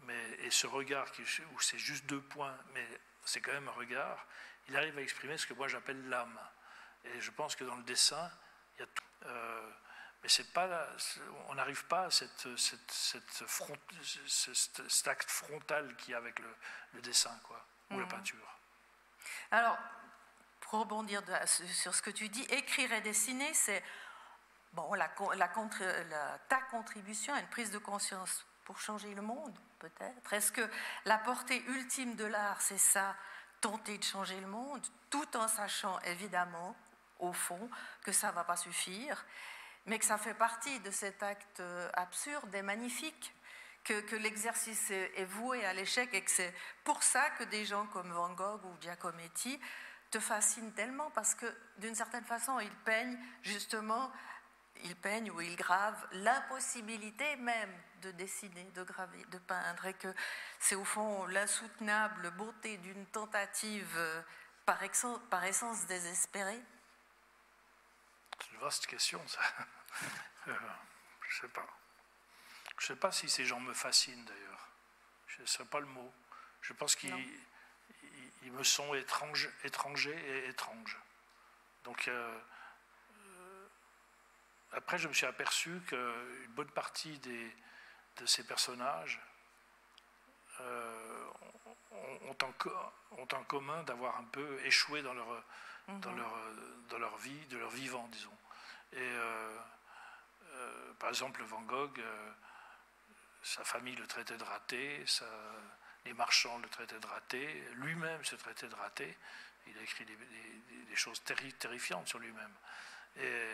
mais, et ce regard qui, où c'est juste deux points, mais c'est quand même un regard, il arrive à exprimer ce que moi j'appelle l'âme. Et je pense que dans le dessin, il y a tout. Euh, mais c'est pas, on n'arrive pas à cette, cette, cette front, cet, cet acte frontal qu'il y a avec le, le dessin, quoi, ou mmh. la peinture. Alors, pour rebondir de, sur ce que tu dis, écrire et dessiner, c'est bon, la, la, contre, la, ta contribution à une prise de conscience pour changer le monde, peut-être. Est-ce que la portée ultime de l'art, c'est ça, tenter de changer le monde, tout en sachant évidemment, au fond, que ça ne va pas suffire, mais que ça fait partie de cet acte absurde et magnifique, que, que l'exercice est voué à l'échec et que c'est pour ça que des gens comme Van Gogh ou Giacometti te fascinent tellement, parce que d'une certaine façon, ils peignent justement, ils peignent ou ils gravent l'impossibilité même de dessiner, de graver, de peindre, et que c'est au fond l'insoutenable beauté d'une tentative par essence, par essence désespérée. C'est une vaste question, ça. euh, je ne sais pas. Je ne sais pas si ces gens me fascinent, d'ailleurs. Ce ne serait pas le mot. Je pense qu'ils ils, ils me sont étranges, étrangers et étranges. Donc, euh, euh, après, je me suis aperçu qu'une bonne partie des, de ces personnages euh, ont, en, ont en commun d'avoir un peu échoué dans leur... Mm-hmm. Dans, leur, dans leur vie, de leur vivant, disons. Et euh, euh, par exemple, Van Gogh, euh, sa famille le traitait de raté, sa, les marchands le traitaient de raté, lui-même se traitait de raté. Il a écrit des, des, des choses terri, terrifiantes sur lui-même. Et,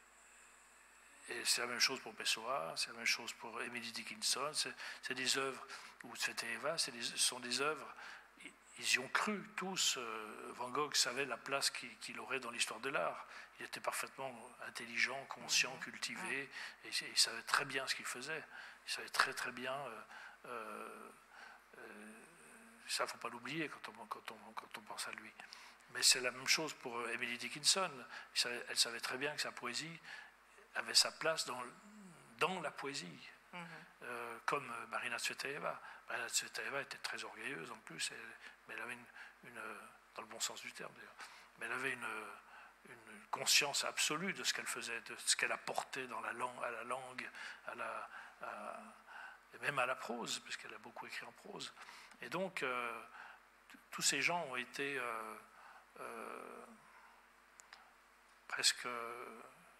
et c'est la même chose pour Pessoa, c'est la même chose pour Emily Dickinson. C'est des œuvres, ou Tsvetaeva, ce sont des œuvres. Ils y ont cru tous. Van Gogh savait la place qu'il aurait dans l'histoire de l'art. Il était parfaitement intelligent, conscient, cultivé, et il savait très bien ce qu'il faisait. Il savait très très bien. Euh, euh, ça, il ne faut pas l'oublier quand on, quand, on, quand on pense à lui. Mais c'est la même chose pour Emily Dickinson. Savait, elle savait très bien que sa poésie avait sa place dans, dans la poésie. Mm-hmm. euh, comme Marina Tsvetaeva. Marina Tsvetaeva était très orgueilleuse en plus, elle, mais elle avait une, une, dans le bon sens du terme d'ailleurs, mais elle avait une, une conscience absolue de ce qu'elle faisait, de ce qu'elle apportait dans la langue, à la langue, à la, à, et même à la prose, puisqu'elle a beaucoup écrit en prose. Et donc, euh, tous ces gens ont été euh, euh, presque... Euh,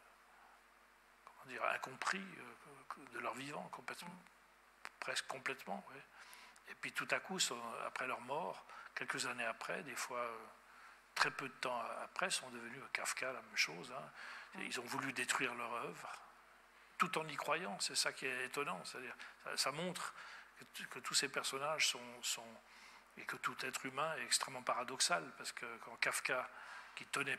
dire, incompris de leur vivant, complètement, presque complètement. Oui. Et puis tout à coup, après leur mort, quelques années après, des fois très peu de temps après, sont devenus Kafka, la même chose. Hein. Ils ont voulu détruire leur œuvre, tout en y croyant. C'est ça qui est étonnant. C'est-à-dire, ça, ça montre que, que tous ces personnages sont, sont, et que tout être humain est extrêmement paradoxal, parce que quand Kafka, qui tenait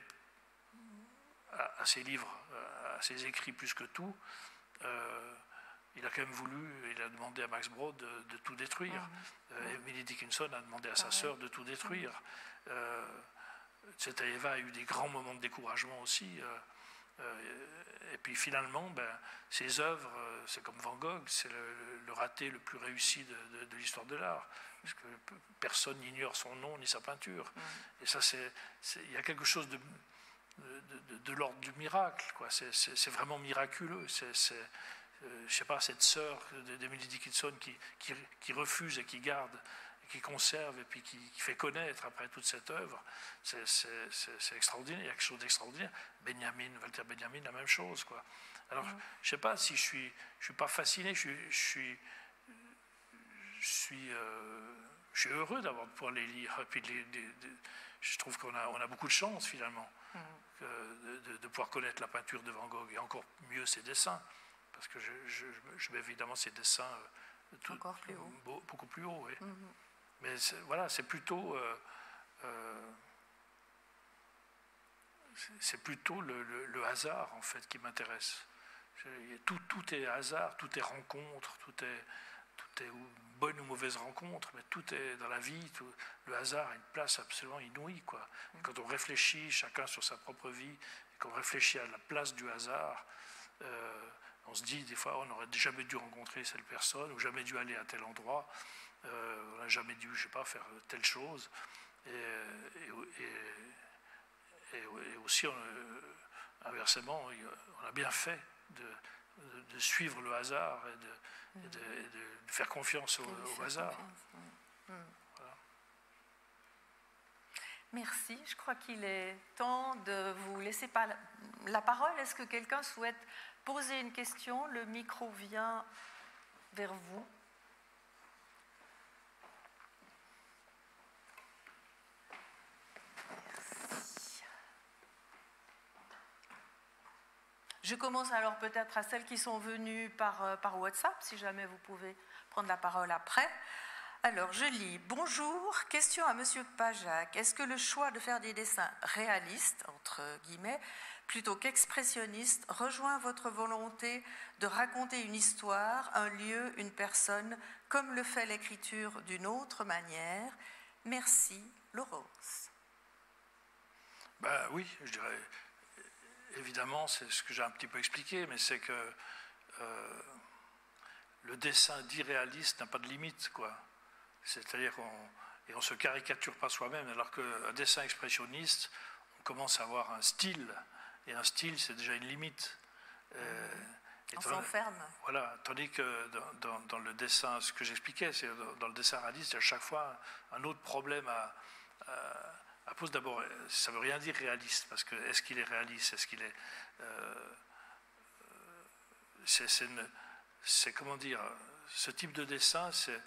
à, à ses livres, à ses écrits plus que tout, euh, il a quand même voulu, il a demandé à Max Brod de, de tout détruire. Mmh. Euh, Emily Dickinson a demandé à sa ah, sœur ouais. de tout détruire. Mmh. Euh, Tsvetaeva a eu des grands moments de découragement aussi. Euh, euh, et puis finalement, ben, ses œuvres, c'est comme Van Gogh, c'est le, le raté le plus réussi de, de, de l'histoire de l'art. Parce que personne n'ignore son nom ni sa peinture. Mmh. Et ça, c'est, c'est, il y a quelque chose de... de, de, de l'ordre du miracle, quoi. C'est, c'est, c'est vraiment miraculeux. C'est, c'est, euh, je sais pas, cette sœur d'Emily Dickinson qui, qui, qui refuse et qui garde, et qui conserve et puis qui, qui fait connaître après toute cette œuvre, c'est, c'est, c'est, c'est extraordinaire. Il y a quelque chose d'extraordinaire. Benjamin, Walter Benjamin, la même chose, quoi. Alors, mmh. je sais pas si je suis, je suis pas fasciné, je suis, je suis, je suis, euh, je suis heureux d'avoir de pouvoir les lire. Et puis les, les, les, je trouve qu'on a, on a beaucoup de chance finalement. Mmh. De, de, de pouvoir connaître la peinture de Van Gogh et encore mieux ses dessins, parce que je, je, je mets évidemment ses dessins tout, encore plus haut. Beau, beaucoup plus haut. Oui. Mm-hmm. Mais c'est, voilà, c'est plutôt, euh, euh, c'est plutôt le, le, le hasard en fait qui m'intéresse. Tout, tout est hasard, tout est rencontre, tout est, tout est bonne ou mauvaise rencontre, mais tout est dans la vie, tout, le hasard a une place absolument inouïe, quoi. Et quand on réfléchit chacun sur sa propre vie, et qu'on réfléchit à la place du hasard, euh, on se dit des fois on n'aurait jamais dû rencontrer cette personne ou jamais dû aller à tel endroit, euh, on n'a jamais dû, je sais pas, faire telle chose. Et, et, et, et aussi, on, inversement, on a bien fait de, de, de suivre le hasard et de, mmh. et de, et de faire confiance au, au hasard. Oui. Mmh. Voilà. Merci. Je crois qu'il est temps de vous laisser pas la parole. Est-ce que quelqu'un souhaite poser une question? Le micro vient vers vous. Merci. Je commence alors peut-être à celles qui sont venues par, par WhatsApp, si jamais vous pouvez prendre la parole après. Alors, je lis. Bonjour, question à Monsieur Pajac. Est-ce que le choix de faire des dessins réalistes, entre guillemets, plutôt qu'expressionnistes, rejoint votre volonté de raconter une histoire, un lieu, une personne, comme le fait l'écriture d'une autre manière? Merci, Laurence. Ben oui, je dirais, évidemment, c'est ce que j'ai un petit peu expliqué, mais c'est que euh, le dessin dit réaliste n'a pas de limite, quoi. C'est-à-dire qu'on et on se caricature pas soi-même, alors qu'un dessin expressionniste, on commence à avoir un style, et un style, c'est déjà une limite. Euh, on s'enferme. Voilà, tandis que dans, dans, dans le dessin, ce que j'expliquais, c'est dans le dessin réaliste, à chaque fois un autre problème à, à, à poser. D'abord, ça ne veut rien dire réaliste, parce que est-ce qu'il est réaliste, est-ce qu'il est... Euh, c'est, c'est, une, c'est, comment dire, ce type de dessin, c'est...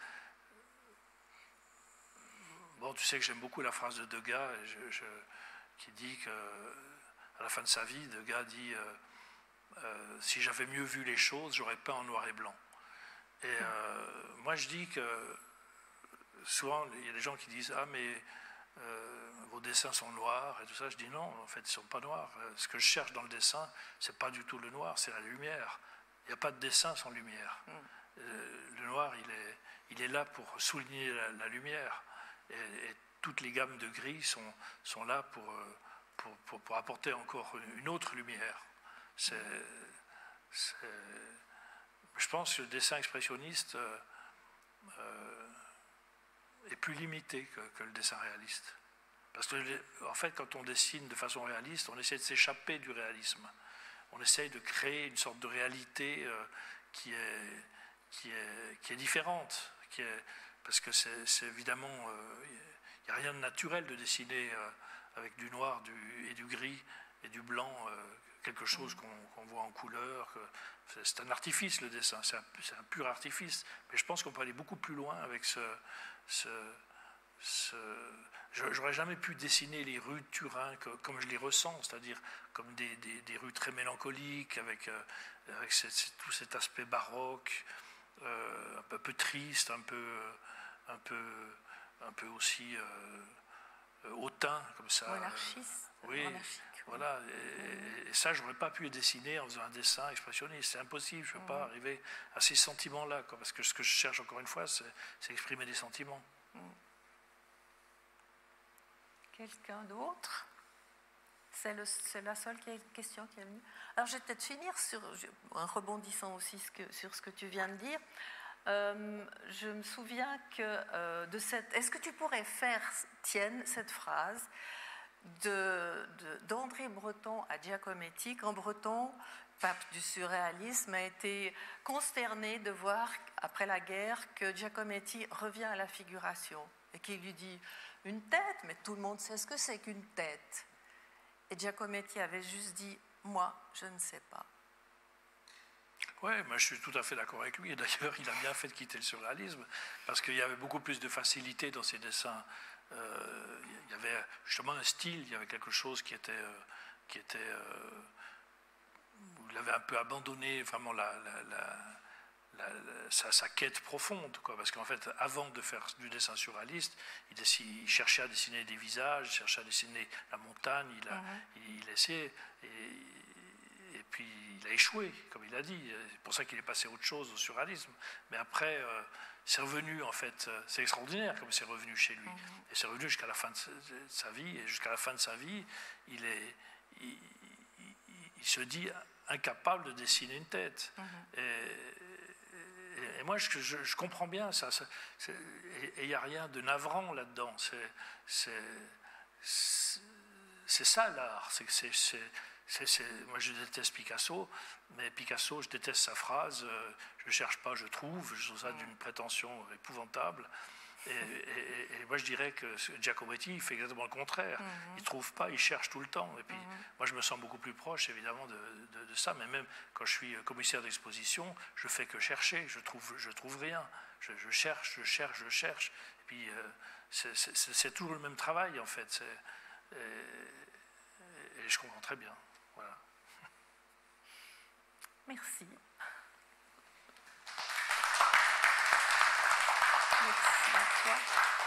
Bon, tu sais que j'aime beaucoup la phrase de Degas, je, je, qui dit qu'à la fin de sa vie, Degas dit euh, euh, si j'avais mieux vu les choses, j'aurais peint en noir et blanc. Et euh, moi, je dis que souvent, il y a des gens qui disent ah, mais euh, vos dessins sont noirs et tout ça. Je dis non, en fait, ils ne sont pas noirs. Ce que je cherche dans le dessin, c'est pas du tout le noir, c'est la lumière. Il n'y a pas de dessin sans lumière. Mm. Euh, le noir, il est, il est là pour souligner la, la lumière. Et, et toutes les gammes de gris sont, sont là pour, pour, pour, pour apporter encore une autre lumière. C'est, c'est, je pense que le dessin expressionniste euh, euh, est plus limité que, que le dessin réaliste. Parce que, en fait, quand on dessine de façon réaliste, on essaie de s'échapper du réalisme. On essaye de créer une sorte de réalité euh, qui, est, qui, est, qui est différente, qui est... Parce que c'est, c'est évidemment, il euh, n'y a rien de naturel de dessiner euh, avec du noir du, et du gris et du blanc, euh, quelque chose qu'on, qu'on voit en couleur. Que, c'est, c'est un artifice le dessin, c'est un, c'est un pur artifice. Mais je pense qu'on peut aller beaucoup plus loin avec ce... ce, ce j'aurais jamais pu dessiner les rues de Turin que, comme je les ressens, c'est-à-dire comme des, des, des rues très mélancoliques, avec, euh, avec cette, tout cet aspect baroque, euh, un, peu, un peu triste, un peu... un peu, un peu aussi euh, hautain, comme ça. Monarchiste. Oui, monarchique, voilà. Et, et ça, je n'aurais pas pu le dessiner en faisant un dessin expressionniste. C'est impossible, je ne peux mmh. pas arriver à ces sentiments-là, quoi, parce que ce que je cherche, encore une fois, c'est, c'est exprimer des sentiments. Mmh. Quelqu'un d'autre? C'est, le, c'est la seule question qui est venue. Alors, je vais peut-être finir sur, en rebondissant aussi ce que, sur ce que tu viens de dire. Euh, je me souviens que euh, de cette... Est-ce que tu pourrais faire, Tienne, cette phrase de, de, d'André Breton à Giacometti, quand Breton, pape du surréalisme, a été consterné de voir, après la guerre, que Giacometti revient à la figuration et qu'il lui dit « une tête, mais tout le monde sait ce que c'est qu'une tête ». Et Giacometti avait juste dit « moi, je ne sais pas ». Oui, moi je suis tout à fait d'accord avec lui. Et d'ailleurs, il a bien fait de quitter le surréalisme parce qu'il y avait beaucoup plus de facilité dans ses dessins. Euh, il y avait justement un style, il y avait quelque chose qui était... Euh, qui était euh, il avait un peu abandonné vraiment la, la, la, la, la, sa, sa quête profonde, quoi, parce qu'en fait, avant de faire du dessin surréaliste, il, il cherchait à dessiner des visages, il cherchait à dessiner la montagne, il, a, mm-hmm. il, il essayait... Et, Et puis il a échoué, comme il a dit. C'est pour ça qu'il est passé à autre chose, au surréalisme. Mais après, euh, c'est revenu, en fait, c'est extraordinaire comme c'est revenu chez lui. Mm-hmm. Et c'est revenu jusqu'à la fin de sa, de sa vie. Et jusqu'à la fin de sa vie, il, est, il, il, il se dit incapable de dessiner une tête. Mm-hmm. Et, et moi, je, je, je comprends bien ça. ça et il n'y a rien de navrant là-dedans. C'est ça l'art. Moi, je déteste Picasso, mais Picasso, je déteste sa phrase. Euh, je ne cherche pas, je trouve. Je trouve ça d'une prétention épouvantable. Et, et, et moi, je dirais que Giacometti, il fait exactement le contraire. Mm-hmm. Il ne trouve pas, il cherche tout le temps. Et puis, mm-hmm. moi, je me sens beaucoup plus proche, évidemment, de, de, de ça. Mais même quand je suis commissaire d'exposition, je ne fais que chercher. Je trouve, je trouve rien. Je, je cherche, je cherche, je cherche. Et puis, euh, c'est toujours le même travail, en fait. Et, et je comprends très bien. Voilà. Merci. Merci à toi.